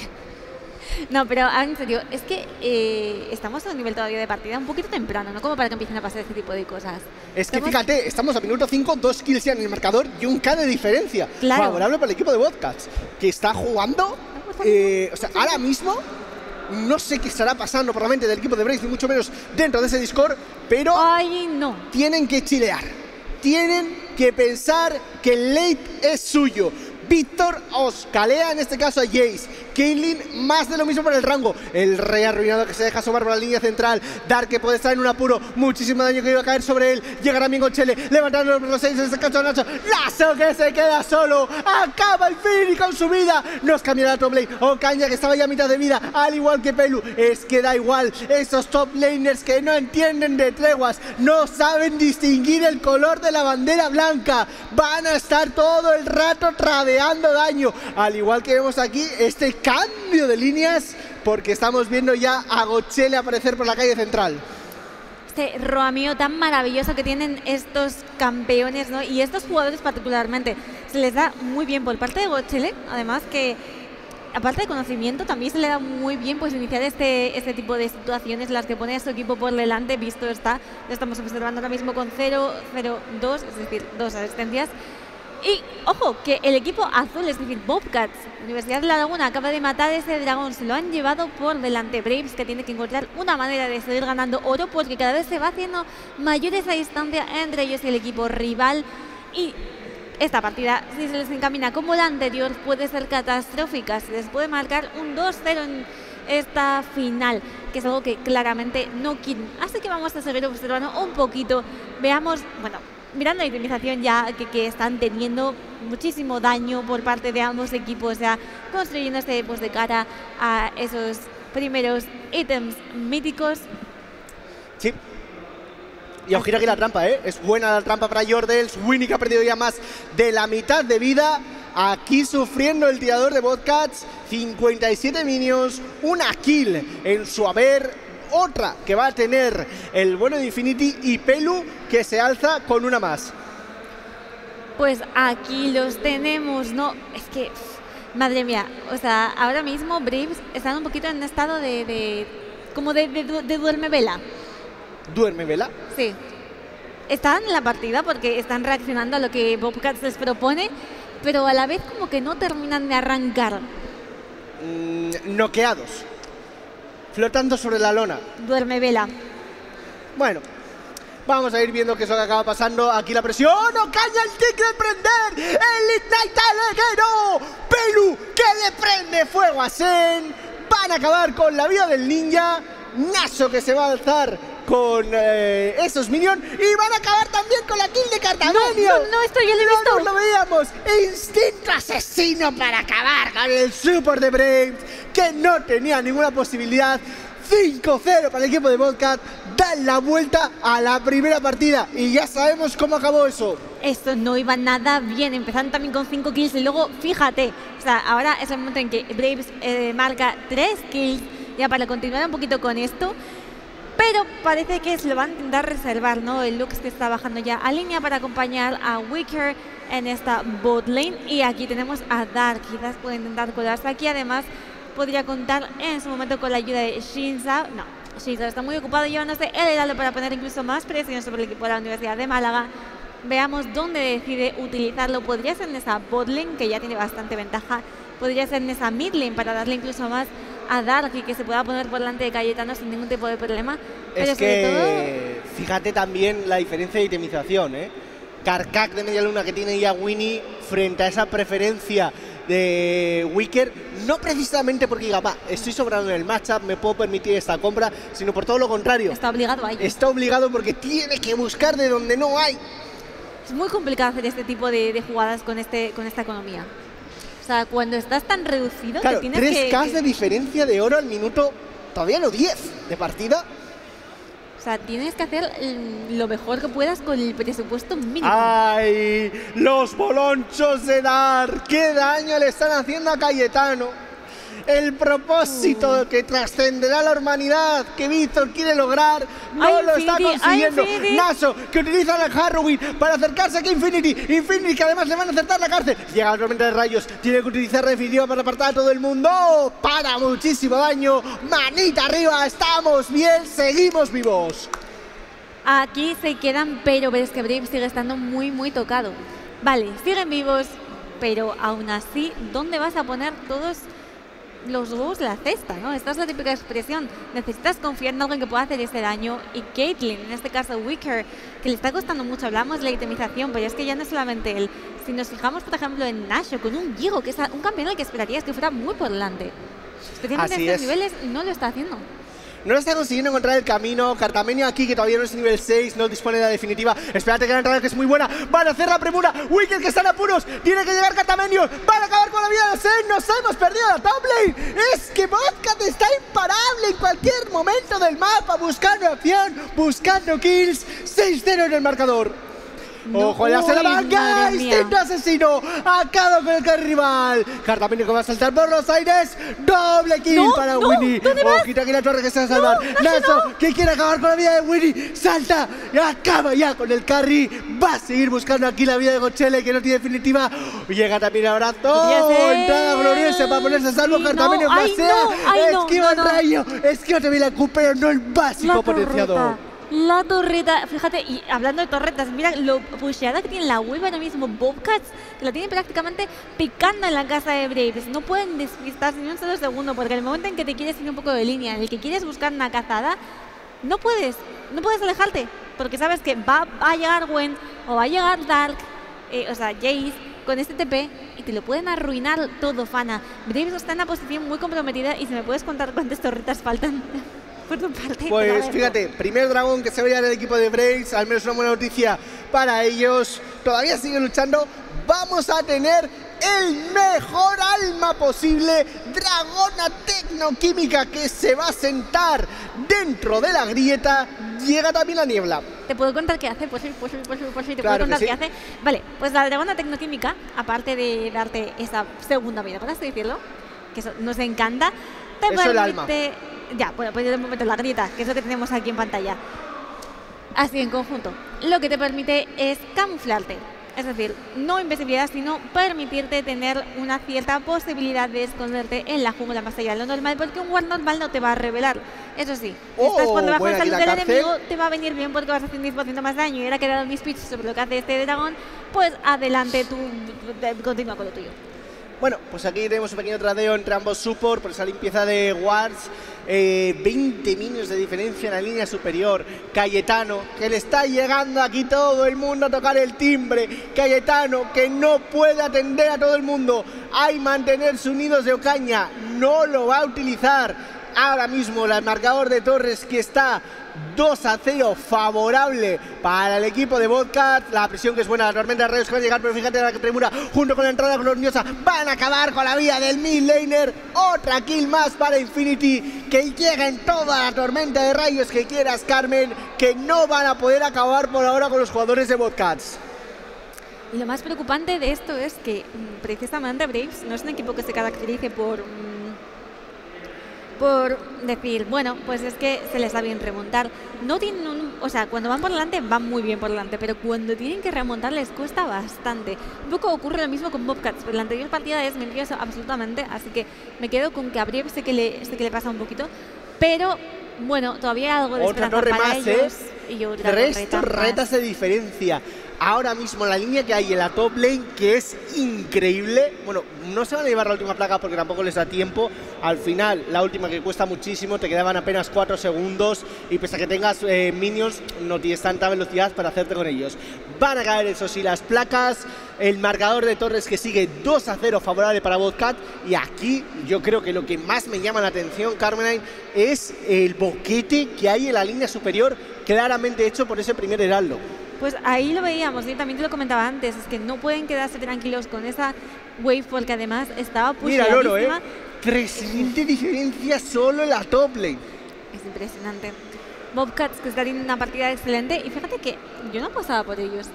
No, pero ah, en serio, es que eh, estamos a un nivel todavía de partida un poquito temprano, ¿no? Como para que empiecen a pasar este tipo de cosas. Es que Estamos- fíjate, estamos a minuto cinco, dos kills ya en el marcador y un K de diferencia. Claro. Favorable para el equipo de Vodcats, que está jugando. eh, o sea, ahora mismo no sé qué estará pasando por la mente del equipo de Brace, ni mucho menos dentro de ese Discord, pero Ay, no. tienen que chilear. Tienen que pensar que el late es suyo. Víctor os calea, en este caso a Jace. Caitlyn, más de lo mismo por el rango. El rey arruinado que se deja asomar por la línea central. Dark que puede estar en un apuro. Muchísimo daño que iba a caer sobre él. Llegará bien Gochele, levantando los seis en este caso Nacho. Lazo que se queda solo. Acaba el Fini con su vida. Nos cambiará a top lane. Ocaña que estaba ya a mitad de vida, al igual que Pelu. Es que da igual. Esos top laners que no entienden de treguas, no saben distinguir el color de la bandera blanca. Van a estar todo el rato tradeando daño. Al igual que vemos aquí este cambio de líneas, porque estamos viendo ya a Gochele aparecer por la calle central. Este roameo tan maravilloso que tienen estos campeones, ¿no? Y estos jugadores particularmente. Se les da muy bien por parte de Gochele, además que aparte de conocimiento, también se le da muy bien pues iniciar este, este tipo de situaciones en las que pone a su equipo por delante. Visto está, lo estamos observando ahora mismo con cero cero dos, es decir, dos asistencias. Y, ojo, que el equipo azul, es decir, Bobcats, Universidad de La Laguna, acaba de matar ese dragón. Se lo han llevado por delante. Braves, que tiene que encontrar una manera de seguir ganando oro, porque cada vez se va haciendo mayor esa distancia entre ellos y el equipo rival. Y esta partida, si se les encamina como la anterior, puede ser catastrófica. Se les puede marcar un dos cero en esta final, que es algo que claramente no quieren. Así que vamos a seguir observando un poquito. Veamos, bueno, mirando la itemización ya que, que están teniendo muchísimo daño por parte de ambos equipos, ya construyéndose pues de cara a esos primeros ítems míticos. Sí. Y ojito aquí la trampa, ¿eh? Es buena la trampa para Yordles. Winnie, que ha perdido ya más de la mitad de vida. Aquí sufriendo el tirador de Bobcats. cincuenta y siete minions, una kill en su haber. Otra que va a tener el bueno de Infinity y Pelu, que se alza con una más. Pues aquí los tenemos, ¿no? Es que, madre mía, o sea, ahora mismo Braves están un poquito en estado de, de como de, de, de duerme vela. ¿Duerme vela? Sí. Están en la partida porque están reaccionando a lo que Bobcats les propone, pero a la vez como que no terminan de arrancar. Mm, noqueados. Flotando sobre la lona. Duerme vela. Bueno, vamos a ir viendo qué es lo que acaba pasando. Aquí la presión. ¡No caña el tigre de prender! ¡El Ignite Aleguero! ¡Pelu que le prende fuego a Zen! Van a acabar con la vida del ninja. Naso que se va a alzar con eh, esos minions. Y van a acabar también con la kill de Cartamenio. No, no, no, esto ya lo he visto. No lo veíamos. Instinto asesino para acabar con el super de Braves, que no tenía ninguna posibilidad. cinco cero para el equipo de Bobcat. Dan la vuelta a la primera partida. Y ya sabemos cómo acabó eso. Esto no iba nada bien. Empezaron también con cinco kills y luego, fíjate, o sea, ahora es el momento en que Braves eh, marca tres kills ya para continuar un poquito con esto. Pero parece que se lo van a intentar reservar, ¿no? El Lux que está bajando ya a línea para acompañar a Wicker en esta bot lane. Y aquí tenemos a Dark. Quizás puede intentar colarse aquí. Además, podría contar en su momento con la ayuda de Shinza. No, Shinza está muy ocupado llevándose el heraldo para poner incluso más presión sobre el equipo de la Universidad de Málaga. Veamos dónde decide utilizarlo. Podría ser en esa bot lane, que ya tiene bastante ventaja. Podría ser en esa mid lane para darle incluso más a Dark y que se pueda poner por delante de Cayetano sin ningún tipo de problema. Pero es sobre que todo, fíjate también la diferencia de itemización, ¿eh? Carcac de media luna que tiene ya Winnie frente a esa preferencia de Wicker, no precisamente porque diga, va, estoy sobrado en el matchup, me puedo permitir esta compra, sino por todo lo contrario. está obligado a ello. Está obligado porque tiene que buscar de donde no hay. Es muy complicado hacer este tipo de, de jugadas con, este, con esta economía. O sea, cuando estás tan reducido, Claro, que tienes tres que, K que- de diferencia de oro al minuto, todavía no diez de partida. O sea, tienes que hacer mm, lo mejor que puedas con el presupuesto mínimo. ¡Ay! Los bolonchos de Dar. ¡Qué daño le están haciendo a Cayetano! El propósito que trascenderá la humanidad que Víctor quiere lograr no ¡Ay, lo está Infinity! ¡Ay, consiguiendo. Infinity! Naso, que utiliza la Harrowing para acercarse aquí a Infinity. Infinity, que además le van a acertar la cárcel. Llega la tormenta de rayos. Tiene que utilizar la definitiva para apartar a todo el mundo. Para muchísimo daño. Manita arriba. Estamos bien. Seguimos vivos. Aquí se quedan, pero ves que Brave sigue estando muy, muy tocado. Vale, siguen vivos, pero aún así, ¿dónde vas a poner todos los huevos de la cesta, ¿no? Esta es la típica expresión. Necesitas confiar en alguien que pueda hacer ese daño. Y Caitlyn, en este caso Wicker, que le está costando mucho. Hablamos de la itemización, pero es que ya no es solamente él. Si nos fijamos, por ejemplo, en Nasho, con un Gigo, que es un campeón al que esperarías que fuera muy por delante. Especialmente Así en estos es. niveles, no lo está haciendo. No lo está consiguiendo encontrar el camino. Cartamenio aquí, que todavía no es nivel seis, no dispone de la definitiva. Espérate que la entrada, que es muy buena. Van a hacer la premura. Wicker, que está en apuros. Tiene que llegar Cartamenio. Van a acabar con la vida de Zen. Nos hemos perdido la top lane. Es que Bobcat está imparable en cualquier momento del mapa. Buscando acción, buscando kills. seis cero en el marcador. No, ¡Ojo, ya se la uy, manga! madre mía. ¡Instinto asesino! ¡Acaba con el carry rival! Cartamenio que va a saltar por los aires. ¡Doble kill No, para no, Winnie! ¿dónde vas? ¡Ojito aquí la torre que se va a salvar! No, Nacho, ¡Naso, que quiere acabar con la vida de Winnie! ¡Salta! Y acaba ya con el carry. Va a seguir buscando aquí la vida de Gochele, que no tiene definitiva. Llega también el abrazo. Podría ser. Entrada gloriosa para ponerse a salvo. Sí, Cartamenio no, que ay, sea. no, ay, no, Esquiva no, el no. rayo. Esquiva también la Q, pero no el básico potenciador. torreta, la torreta, fíjate, y hablando de torretas, mira lo pusheada que tiene la web ahora mismo Bobcats, que la tiene prácticamente picando en la casa de Braves. No pueden despistarse ni un solo segundo, porque en el momento en que te quieres ir un poco de línea, en el que quieres buscar una cazada, no puedes, no puedes alejarte, porque sabes que va, va a llegar Gwen o va a llegar Dark, eh, o sea, Jace, con este T P, y te lo pueden arruinar todo, Fana. Braves está en una posición muy comprometida, y si me puedes contar cuántas torretas faltan por tu parte. te lo Pues agradezco. fíjate, primer dragón que se veía en el equipo de Braves, al menos una buena noticia para ellos. Todavía siguen luchando. Vamos a tener el mejor alma posible, Dragona Tecnoquímica, que se va a sentar dentro de la grieta. Llega también la niebla. ¿Te puedo contar qué hace? Pues sí, pues sí, pues sí, pues sí, te Claro puedo contar que qué sí. hace. Vale, pues la Dragona Tecnoquímica, aparte de darte esa segunda vida, por así decirlo, que eso nos encanta, te Eso el permite... Ya, bueno, pues de momento la grieta, que es lo que tenemos aquí en pantalla. Así en conjunto. Lo que te permite es camuflarte. Es decir, no invisibilidad, sino permitirte tener una cierta posibilidad de esconderte en la jungla más allá de lo normal, porque un guard normal no te va a revelar. Eso sí, si Oh, estás por debajo buena de aquí salud la del cárcel. enemigo, te va a venir bien porque vas a hacer un diez por ciento más daño. Y ahora que he dado mi speech sobre lo que hace este dragón, pues adelante tú, continúa con lo tuyo. Bueno, pues aquí tenemos un pequeño tradeo entre ambos support por esa limpieza de wards. Eh, veinte minions de diferencia en la línea superior. Cayetano, que le está llegando aquí todo el mundo a tocar el timbre. Cayetano, que no puede atender a todo el mundo. Hay mantenerse unidos de Ocaña, no lo va a utilizar. Ahora mismo el marcador de Torres, que está dos a cero favorable para el equipo de Bobcats. La presión que es buena, la tormenta de rayos que va a llegar, pero fíjate la premura junto con la entrada gloriosa van a acabar con la vida del mid laner. Otra kill más para Infinity, que llega en toda la tormenta de rayos que quieras, Carmen, que no van a poder acabar por ahora con los jugadores de Bobcats. Y lo más preocupante de esto es que mm, precisamente Braves no es un equipo que se caracterice por... mm, por decir, bueno, pues es que se les da bien remontar. No tienen un, o sea, cuando van por delante van muy bien por delante, pero cuando tienen que remontar les cuesta bastante. Un poco ocurre lo mismo con Bobcats, pero la anterior partida es mentira absolutamente, así que me quedo con que a Brave sé que le, sé que le pasa un poquito, pero bueno, todavía hay algo de Otra esperanza torre para más, ellos. ¿eh? Y otra Tres torreta más. torretas de diferencia. Ahora mismo la línea que hay en la top lane, que es increíble. Bueno, no se van a llevar la última placa porque tampoco les da tiempo. Al final, la última que cuesta muchísimo, te quedaban apenas cuatro segundos. Y pese a que tengas eh, minions, no tienes tanta velocidad para hacerte con ellos. Van a caer, eso sí, las placas. El marcador de Torres, que sigue dos a cero favorable para Bobcat. Y aquí yo creo que lo que más me llama la atención, Carmenine, es el boquete que hay en la línea superior, claramente hecho por ese primer heraldo. Pues ahí lo veíamos, y también te lo comentaba antes, es que no pueden quedarse tranquilos con esa wave porque además estaba Mira el oro, ¿eh? pusheadísima. tres mil de diferencia solo en la top lane. Es impresionante. Bobcats, que está teniendo una partida excelente, y fíjate que yo no apostaba por ellos.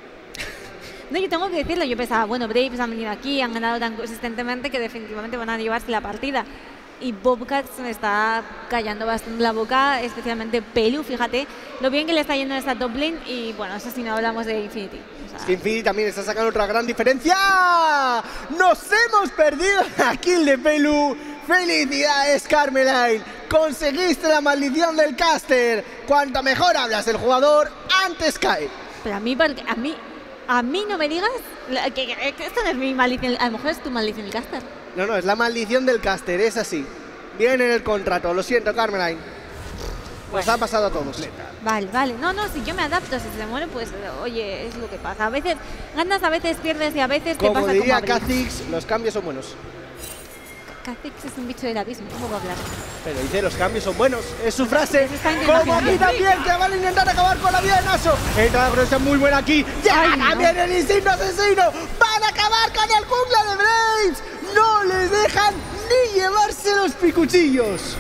No, yo tengo que decirlo, yo pensaba, bueno, Braves han venido aquí, han ganado tan consistentemente que definitivamente van a llevarse la partida. Y Bobcats me está callando bastante la boca, especialmente Pelu, fíjate lo bien que le está yendo en esta top lane. Y bueno, eso si no hablamos de Infinity. O sea, Es que Infinity también está sacando otra gran diferencia. ¡Nos hemos perdido la kill de Pelu! ¡Felicidades, Carmeline! Conseguiste la maldición del caster. Cuanto mejor hablas del jugador, antes cae. pero a mí, porque a mí, a mí no me digas la- que, que- que esto no es mi maldición, a lo mejor es tu maldición del caster. No, no, es la maldición del caster, es así. Viene en el contrato, lo siento, Carmeline. Nos ha pasado a todos. Vale, vale. No, no, si yo me adapto, si se muere, pues oye, es lo que pasa. A veces ganas, a veces pierdes y a veces te Como pasa diría como a Brave. Kha'Zix, los cambios son buenos. Kha'Zix es un bicho del abismo, ¿cómo va a hablar? Pero dice, los cambios son buenos. Es su frase. Se está Como aquí imaginando. también, que van a intentar acabar con la vida de Naso. Entra la grosa muy buena aquí. Ya Ay, no. también el instinto asesino. Van a acabar con el jungla de Braves. No les dejan ni llevarse los picuchillos.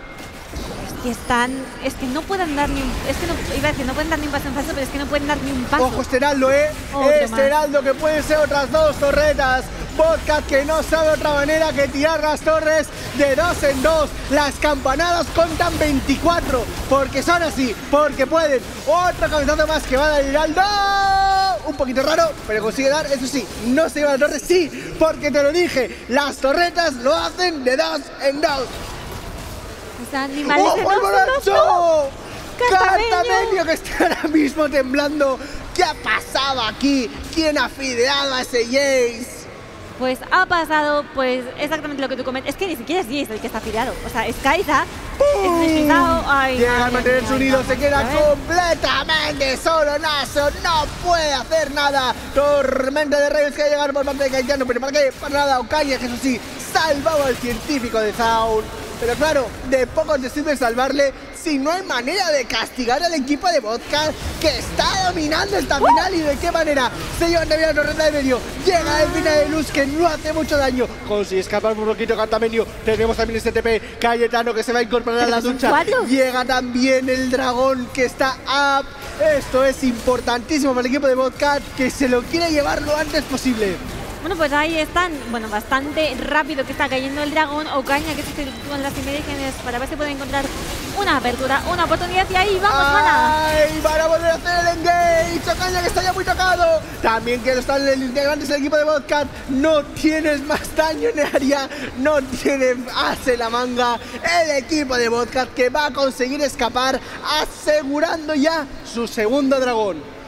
Es que están, es que no pueden dar ni un, es que no, iba a decir, no pueden dar ni un paso en falso, pero es que no pueden dar ni un paso. Ojo, este heraldo, ¿eh? Otro este más. heraldo que pueden ser otras dos torretas. Bobcat que no sabe otra manera que tirar las torres de dos en dos. Las campanadas contan veinticuatro, porque son así, porque pueden. Otro cabezazo más que va a dar el heraldo. Un poquito raro, pero consigue dar, eso sí, no se lleva la torre, sí, porque te lo dije, las torretas lo hacen de dos en dos. Los animales de ¡Ojo, el dos en dos, no. borracho! Cartameño. Cartameño, que está ahora mismo temblando. ¿Qué ha pasado aquí? ¿Quién ha fideado a ese Jace? Pues ha pasado, pues exactamente lo que tú comentas. Es que ni siquiera es Jace el que está afiliado. O sea, es Kai'Sa, es Nishizao. Ay, Llega a madre mantenerse mía, unido, ay, se queda a ver. completamente solo. Naso no puede hacer nada. Tormenta de rayos que va a llegar por parte de Cayetano, pero ¿para qué? Para nada. Ocaña, que eso sí, salvaba al científico de Zaun. Pero claro, de poco te sirve salvarle si no hay manera de castigar al equipo de Vodka que está dominando esta final y de qué manera. Se llevan de la torreta de medio. Llega el final de luz que no hace mucho daño. Consigue escapar un poquito Cantamenio. Tenemos también este T P. Cayetano que se va a incorporar a la ducha. Llega también el dragón que está up. Esto es importantísimo para el equipo de Vodka que se lo quiere llevar lo antes posible. Bueno, pues ahí están, bueno, bastante rápido que está cayendo el dragón. Ocaña que se sitúa en las imágenes para ver si puede encontrar una apertura, una oportunidad y ahí vamos, Mana. ¡Ay! Van a volver a hacer el engage. Ocaña que está ya muy tocado. También que están los integrantes del equipo de Vodka. No tienes más daño en área. No tiene hace la manga. El equipo de Vodka que va a conseguir escapar, asegurando ya su segundo dragón.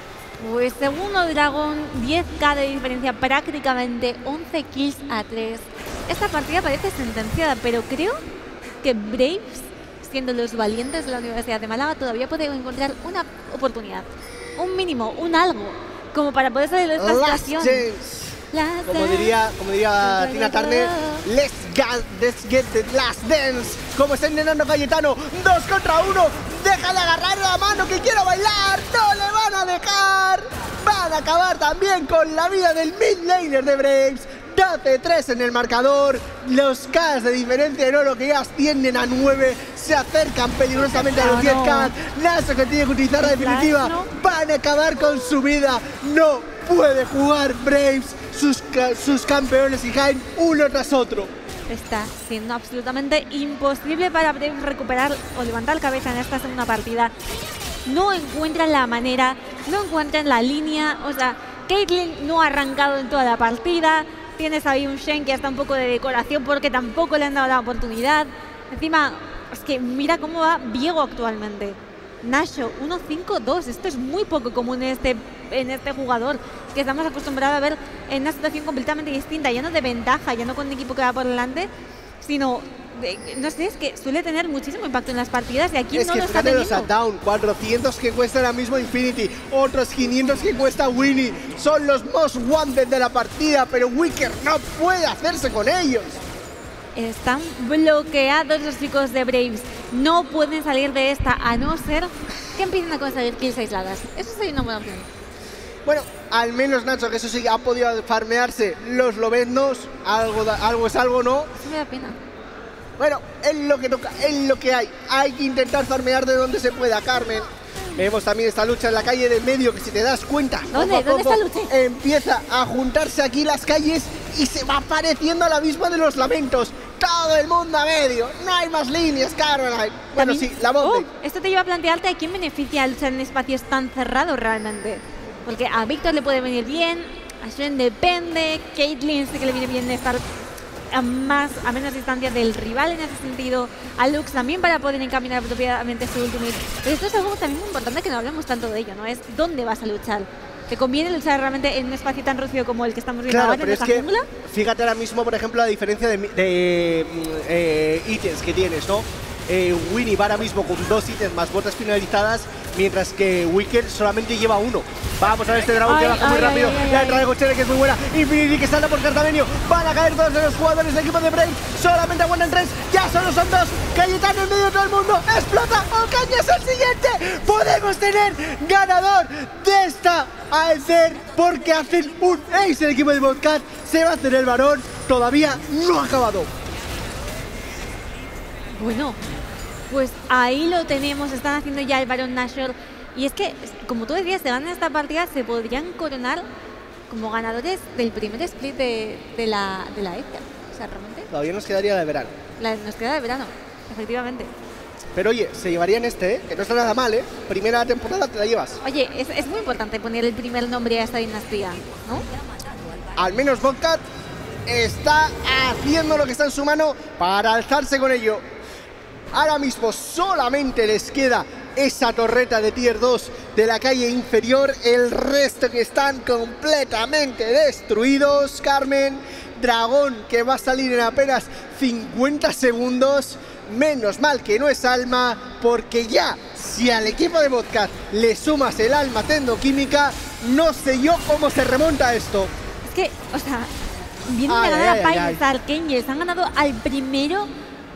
Pues segundo dragón, diez K de diferencia, prácticamente once kills a tres. Esta partida parece sentenciada, pero creo que Braves, siendo los valientes de la Universidad de Málaga, todavía puede encontrar una oportunidad, un mínimo, un algo, como para poder salir de esta situación. Last como diría, como diría Tina Turner, let's get, let's get the last dance. Como está intentando Cayetano, dos contra uno. Deja de agarrar la mano que quiero bailar. No le van a dejar. Van a acabar también con la vida del mid laner de Braves. doce tres en el marcador. Los K de diferencia en oro que ya ascienden a nueve. Se acercan peligrosamente a los diez K. Naso que tiene que utilizar la definitiva. Van a acabar con su vida. No puede jugar Braves. Sus, sus campeones y caen uno tras otro. Está siendo absolutamente imposible para Braves recuperar o levantar cabeza en esta segunda partida. No encuentran la manera, no encuentran la línea. O sea, Caitlyn no ha arrancado en toda la partida. Tienes ahí un Shen que está un poco de decoración porque tampoco le han dado la oportunidad. Encima, es que mira cómo va Viego actualmente. Nasho, uno cinco dos. Esto es muy poco común en este, en este jugador, que estamos acostumbrados a ver en una situación completamente distinta, ya no de ventaja, ya no con un equipo que va por delante, sino, de, no sé, es que suele tener muchísimo impacto en las partidas y aquí es no que lo está teniendo. Los down, cuatrocientos que cuesta ahora mismo Infinity, otros quinientos que cuesta Winnie, son los most wanted de la partida, pero Wicker no puede hacerse con ellos. Están bloqueados los chicos de Braves. No pueden salir de esta a no ser que empiecen a conseguir kills aisladas. Eso sería una buena opción. Bueno, al menos Nacho, que eso sí ha podido farmearse los lobeznos. Algo, da, algo es algo, ¿no? Sí me da pena. Bueno, es lo que toca, es lo que hay. Hay que intentar farmear de donde se pueda, Carmen. Vemos también esta lucha en la calle del medio, que si te das cuenta, ¿Dónde? poco a ¿Dónde poco está lucha? empieza a juntarse aquí las calles y se va pareciendo al abismo de los lamentos. Todo el mundo a medio, no hay más líneas, Caroline. Bueno, También, sí, la bote. Oh, esto te lleva a plantearte a quién beneficia al luchar en espacios tan cerrados realmente. Porque a Víctor le puede venir bien, a Shen depende, Caitlyn sí que le viene bien estar a, más, a menos distancia del rival en ese sentido, a Lux también para poder encaminar apropiadamente su ultimate. Pero esto es algo también muy importante que no hablamos tanto de ello, ¿no? Es dónde vas a luchar. ¿Te conviene luchar realmente en un espacio tan reducido como el que estamos viendo claro, ahora pero en es esta que, jungla? fíjate ahora mismo, por ejemplo, la diferencia de, de eh, ítems que tienes, ¿no? Eh, Winnie va ahora mismo con dos ítems más botas finalizadas, mientras que Wicker solamente lleva uno. Vamos a ver este dragón ay, que baja ay, muy ay, rápido. ay, La ay, entrada de Cochera que es muy buena. Infinity que salta por Cartamenio. Van a caer todos los jugadores del equipo de Brave. Solamente aguantan tres. Ya solo son dos. Cayetano en medio de todo el mundo. Explota. Ocaña es el siguiente. Podemos tener ganador de esta Aether porque hacen un ace el equipo de Bobcat. Se va a hacer el varón. Todavía no ha acabado. Bueno, pues ahí lo tenemos, están haciendo ya el Baron Nashor. Y es que, como tú decías, se van en esta partida, se podrían coronar como ganadores del primer split de, de la de la Aether. O sea, realmente. Todavía nos quedaría la de verano. La, nos queda de verano, efectivamente. Pero oye, se llevarían este, ¿eh? Que no está nada mal, ¿eh? Primera temporada te la llevas. Oye, es, es muy importante poner el primer nombre a esta dinastía, ¿no? Al menos Bobcat está haciendo lo que está en su mano para alzarse con ello. Ahora mismo solamente les queda esa torreta de tier dos de la calle inferior. El resto que están completamente destruidos, Carmen. Dragón que va a salir en apenas cincuenta segundos. Menos mal que no es alma, porque ya si al equipo de Bobcat le sumas el alma tendoquímica, no sé yo cómo se remonta esto. Es que, o sea, vienen Ay, a ganar ay, a ay, Pines, a Archangels, han ganado al primero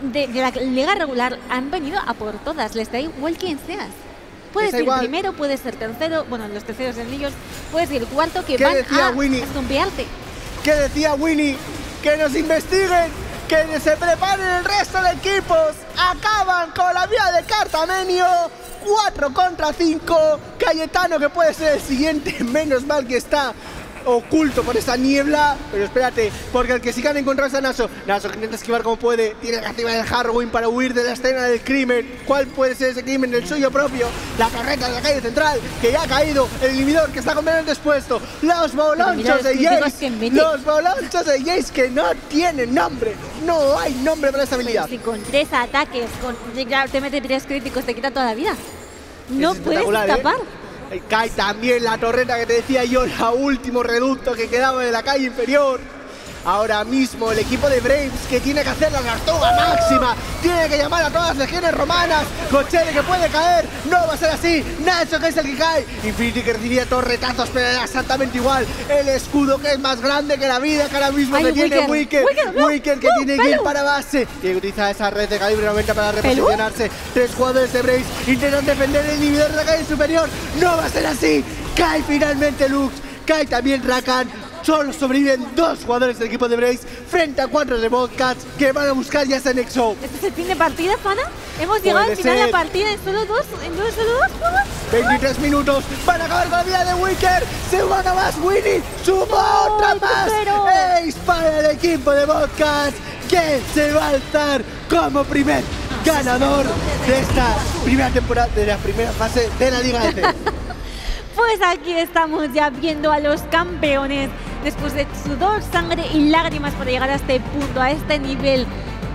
de, de la liga regular han venido a por todas, les da igual quién seas. Puedes Les da ir igual. primero, puedes ser tercero, bueno, los terceros sencillos, puedes ir cuarto, que ¿Qué van decía a Winnie? estompearte. ¿Qué decía Winnie? Que nos investiguen, que se preparen el resto de equipos. Acaban con la vía de Cartamenio. cuatro contra cinco. Cayetano, que puede ser el siguiente. Menos mal que está oculto por esa niebla. Pero espérate, porque el que sí que han encontrado es a Naso. Naso, que intenta esquivar como puede. Tiene que activar el Harrowing para huir de la escena del crimen. ¿Cuál puede ser ese crimen? El suyo propio. La torreta de la calle central, que ya ha caído. El inhibidor, que está completamente expuesto. Los bolonchos de Jace. Los bolonchos de Jace, que no tienen nombre. No hay nombre para esa habilidad. Si con tres ataques, con, ya te mete tres críticos, te quita toda la vida. No Es puedes espectacular, escapar. ¿eh? Cae también la torreta que te decía yo, la último reducto que quedaba de la calle inferior. Ahora mismo el equipo de Braves, que tiene que hacer la tortuga máxima, tiene que llamar a todas las legiones romanas. Cochele, que puede caer, no va a ser así. Nacho, que es el que cae. Infinity, que recibía torretazos, pero era exactamente igual. El escudo, que es más grande que la vida, que ahora mismo Ay, que tiene Wicker. Wicker. Wicker, no, Wicker, que no, tiene que ir Pelu. para base. Tiene que utilizar esa red de calibre noventa para reposicionarse. Tres jugadores de Braves intentan defender el inhibidor de la calle superior. No va a ser así. Cae finalmente Lux. Cae también Rakan. Solo sobreviven dos jugadores del equipo de Braves frente a cuatro de Bobcats, que van a buscar ya ese nexo. ¿Este es el fin de partida, Fana? Hemos llegado al Puede final de ser. la partida en solo dos, en dos, solo dos juegos. veintitrés minutos para acabar con la vida de Wicker. Se van a más Winnie. Suma otra ¡Ay, más. pero! Ace para el equipo de Bobcats, que se va a alzar como primer ganador de esta primera temporada, de la primera fase de la Liga E C. Pues aquí estamos ya viendo a los campeones después de sudor, sangre y lágrimas para llegar a este punto, a este nivel.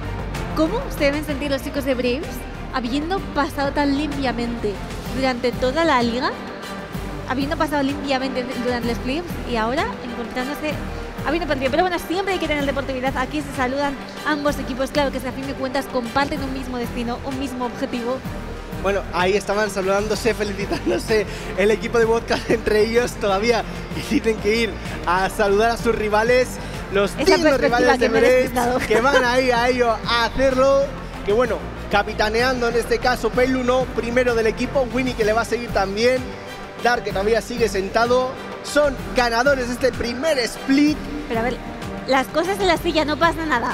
¿Cómo se deben sentir los chicos de Braves habiendo pasado tan limpiamente durante toda la liga? Habiendo pasado limpiamente durante los playoffs y ahora encontrándose habiendo perdido. Pero bueno, siempre hay que tener deportividad. Aquí se saludan ambos equipos. Claro que si a fin de cuentas comparten un mismo destino, un mismo objetivo. Bueno, ahí estaban saludándose, felicitándose el equipo de Bobcats entre ellos. Todavía tienen que ir a saludar a sus rivales, los Esa dignos perspectiva rivales de que me he Braves, despistado. que van ahí a ello a hacerlo. Que bueno, capitaneando en este caso Pelu, no primero del equipo. Winnie, que le va a seguir también. Dark, que todavía sigue sentado. Son ganadores de este primer split. Pero a ver, las cosas en la silla, no pasa nada.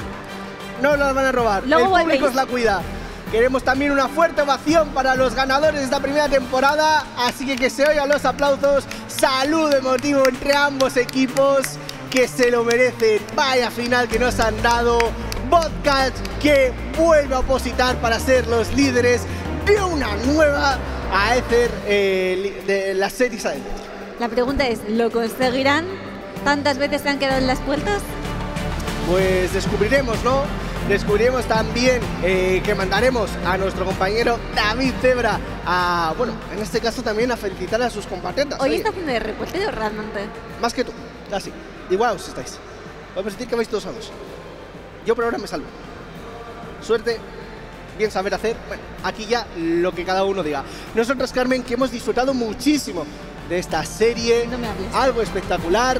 No las van a robar, Luego el público volvéis. os la cuida. Queremos también una fuerte ovación para los ganadores de esta primera temporada, así que que se oigan los aplausos. Saludo emotivo entre ambos equipos, que se lo merecen. Vaya final que nos han dado. Bobcats, que vuelve a opositar para ser los líderes de una nueva Aether, eh, de las series Aether. La pregunta es, ¿lo conseguirán? ¿Tantas veces se han quedado en las puertas? Pues descubriremos, ¿no? Descubriremos también eh, que mandaremos a nuestro compañero David Zebra a, bueno, en este caso también a felicitar a sus compatriotas. Hoy Oye, está haciendo de reportero realmente. más que tú, casi. Igual os estáis. Podemos decir que vais todos solos. Yo por ahora me salvo. Suerte, bien saber hacer. Bueno, aquí ya lo que cada uno diga. Nosotros, Carmen, que hemos disfrutado muchísimo de esta serie. No me hables. Algo espectacular.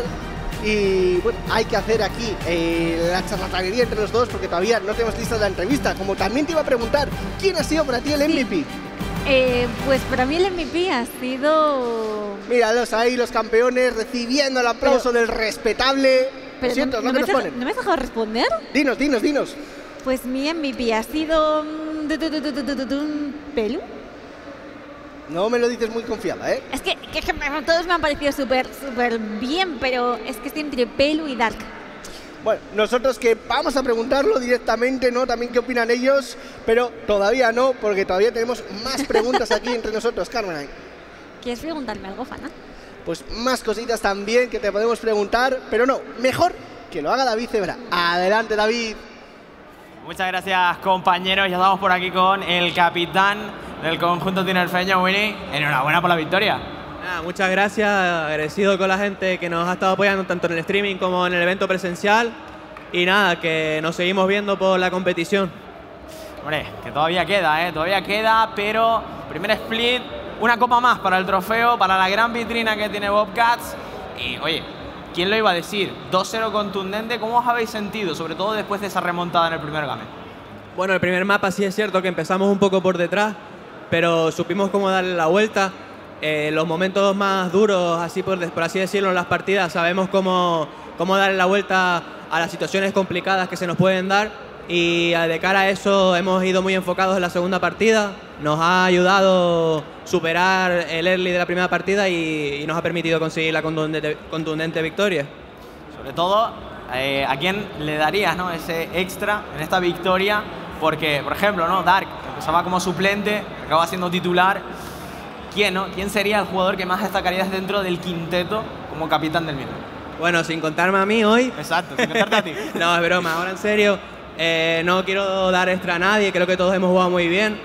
Y bueno, hay que hacer aquí eh, la charlatanería entre los dos, porque todavía no tenemos lista la entrevista. Como también te iba a preguntar, ¿quién ha sido para ti el M V P? Eh, pues para mí el M V P ha sido... Míralos ahí, los campeones, recibiendo el aplauso del respetable. Pero Lo siento, no, no, no que me nos has dejado- ponen. ¿no me has dejado responder? Dinos, dinos, dinos. Pues mi M V P ha sido... mm, du- du- du- du- du- du- du- du- Pelu. No me lo dices muy confiada, ¿eh? Es que, que- que me- todos me han parecido súper, súper bien, pero es que estoy entre Pelu y Dark. Bueno, nosotros que vamos a preguntarlo directamente, ¿no? También qué opinan ellos, pero todavía no, porque todavía tenemos más preguntas aquí entre nosotros, Carmen. ¿Quieres preguntarme algo, Fana? Pues más cositas también que te podemos preguntar, pero no, mejor que lo haga David Zebra. Adelante, David. Muchas gracias, compañeros. Ya estamos por aquí con el capitán del conjunto tinerfeño, Winnie. Enhorabuena por la victoria. Nada, muchas gracias, agradecido con la gente que nos ha estado apoyando tanto en el streaming como en el evento presencial. Y nada, que nos seguimos viendo por la competición. Hombre, que todavía queda, ¿eh? Todavía queda, pero primer split, una copa más para el trofeo, para la gran vitrina que tiene Bobcats. Y, oye, ¿quién lo iba a decir? dos cero contundente, ¿cómo os habéis sentido? Sobre todo después de esa remontada en el primer game. Bueno, el primer mapa sí es cierto que empezamos un poco por detrás, pero supimos cómo darle la vuelta. Eh, los momentos más duros, así por, por así decirlo, en las partidas, sabemos cómo, cómo darle la vuelta a las situaciones complicadas que se nos pueden dar, y de cara a eso hemos ido muy enfocados en la segunda partida. Nos ha ayudado superar el early de la primera partida y, y nos ha permitido conseguir la contundente, contundente victoria. Sobre todo, eh, ¿a quién le darías, ¿no?, ese extra en esta victoria? Porque, por ejemplo, ¿no?, Dark empezaba como suplente, acaba siendo titular. ¿Quién, no? ¿Quién sería el jugador que más destacarías dentro del quinteto como capitán del mismo? Bueno, sin contarme a mí hoy... Exacto, sin contarte a ti. No, es broma. Ahora en serio, eh, no quiero dar extra a nadie. Creo que todos hemos jugado muy bien.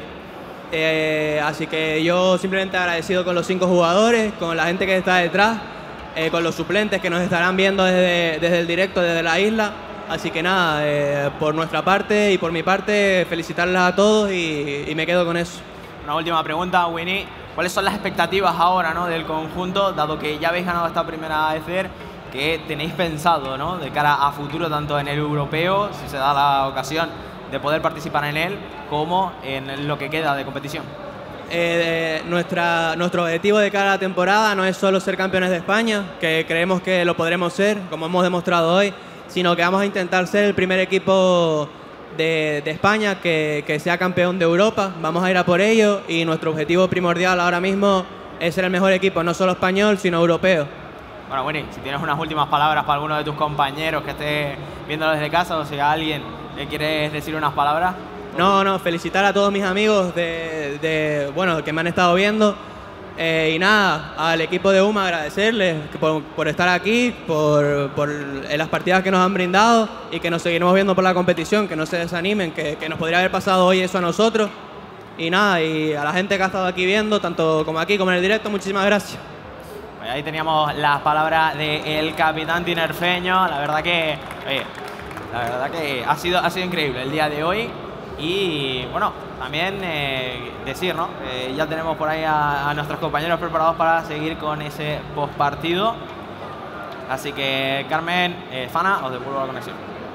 Eh, así que yo simplemente agradecido con los cinco jugadores, con la gente que está detrás, eh, con los suplentes que nos estarán viendo desde, desde el directo, desde la isla. Así que nada, eh, por nuestra parte y por mi parte, felicitarles a todos y, y me quedo con eso. Una última pregunta, Winnie. ¿Cuáles son las expectativas ahora, ¿no?, del conjunto, dado que ya habéis ganado esta primera A E C E R? ¿Qué tenéis pensado, ¿no?, de cara a futuro, tanto en el europeo, si se da la ocasión de poder participar en él, como en lo que queda de competición? Eh, nuestra, nuestro objetivo de cara a la temporada no es solo ser campeones de España, que creemos que lo podremos ser, como hemos demostrado hoy, sino que vamos a intentar ser el primer equipo de, de España que, que sea campeón de Europa. Vamos a ir a por ello y nuestro objetivo primordial ahora mismo es ser el mejor equipo, no solo español, sino europeo. Bueno, Winnie, si tienes unas últimas palabras para alguno de tus compañeros que esté viéndolo desde casa, o si a alguien le quieres decir unas palabras. No, no, felicitar a todos mis amigos de, de bueno, que me han estado viendo. Eh, y nada, al equipo de U M A agradecerles por, por estar aquí, por, por las partidas que nos han brindado y que nos seguiremos viendo por la competición, que no se desanimen, que, que nos podría haber pasado hoy eso a nosotros. Y nada, y a la gente que ha estado aquí viendo, tanto como aquí como en el directo, muchísimas gracias. Pues ahí teníamos las palabras del capitán tinerfeño. La verdad que, oye, la verdad que ha sido, ha sido increíble el día de hoy. Y bueno, también eh, decir, ¿no?, eh, ya tenemos por ahí a, a nuestros compañeros preparados para seguir con ese postpartido. Así que, Carmen, eh, Fana, os devuelvo la conexión.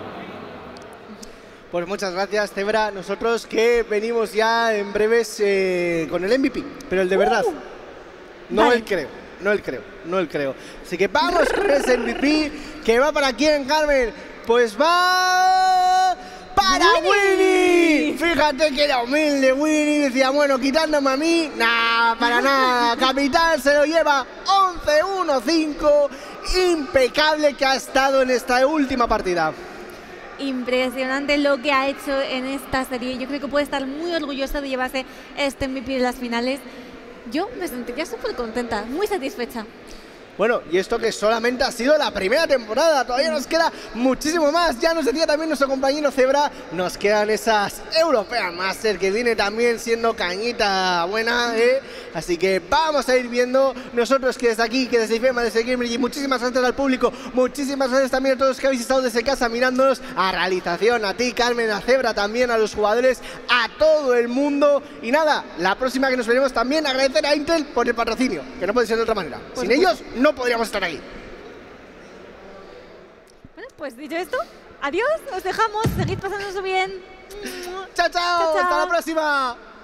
Pues muchas gracias, Zebra. Nosotros que venimos ya en breves eh, con el M V P, pero el de verdad. Uh, no vale. el creo, no el creo, no el creo. Así que vamos con ese M V P, que va para quién, Carmen. Pues va... ¡para Winnie! Fíjate que era humilde Winnie, decía, bueno, quitándome a mí, nada, para nada. Capitán se lo lleva once uno cinco, impecable que ha estado en esta última partida. Impresionante lo que ha hecho en esta serie. Yo creo que puede estar muy orgullosa de llevarse este M V P de las finales. Yo me sentiría súper contenta, muy satisfecha. Bueno, y esto que solamente ha sido la primera temporada, todavía nos queda muchísimo más. Ya nos decía también nuestro compañero Zebra, nos quedan esas European Master que viene también siendo cañita buena, ¿eh? Así que vamos a ir viendo nosotros que desde aquí, que desde IFEMA, desde Gamer, y muchísimas gracias al público, muchísimas gracias también a todos los que habéis estado desde casa mirándonos, a realización, a ti, Carmen, a Zebra también, a los jugadores, a todo el mundo. Y nada, la próxima que nos veremos también agradecer a Intel por el patrocinio, que no puede ser de otra manera. Pues Sin pues ellos no podríamos estar aquí. Bueno, pues dicho esto, adiós, os dejamos, seguid pasándose bien. Chao, chao, chao, chao. Hasta la próxima.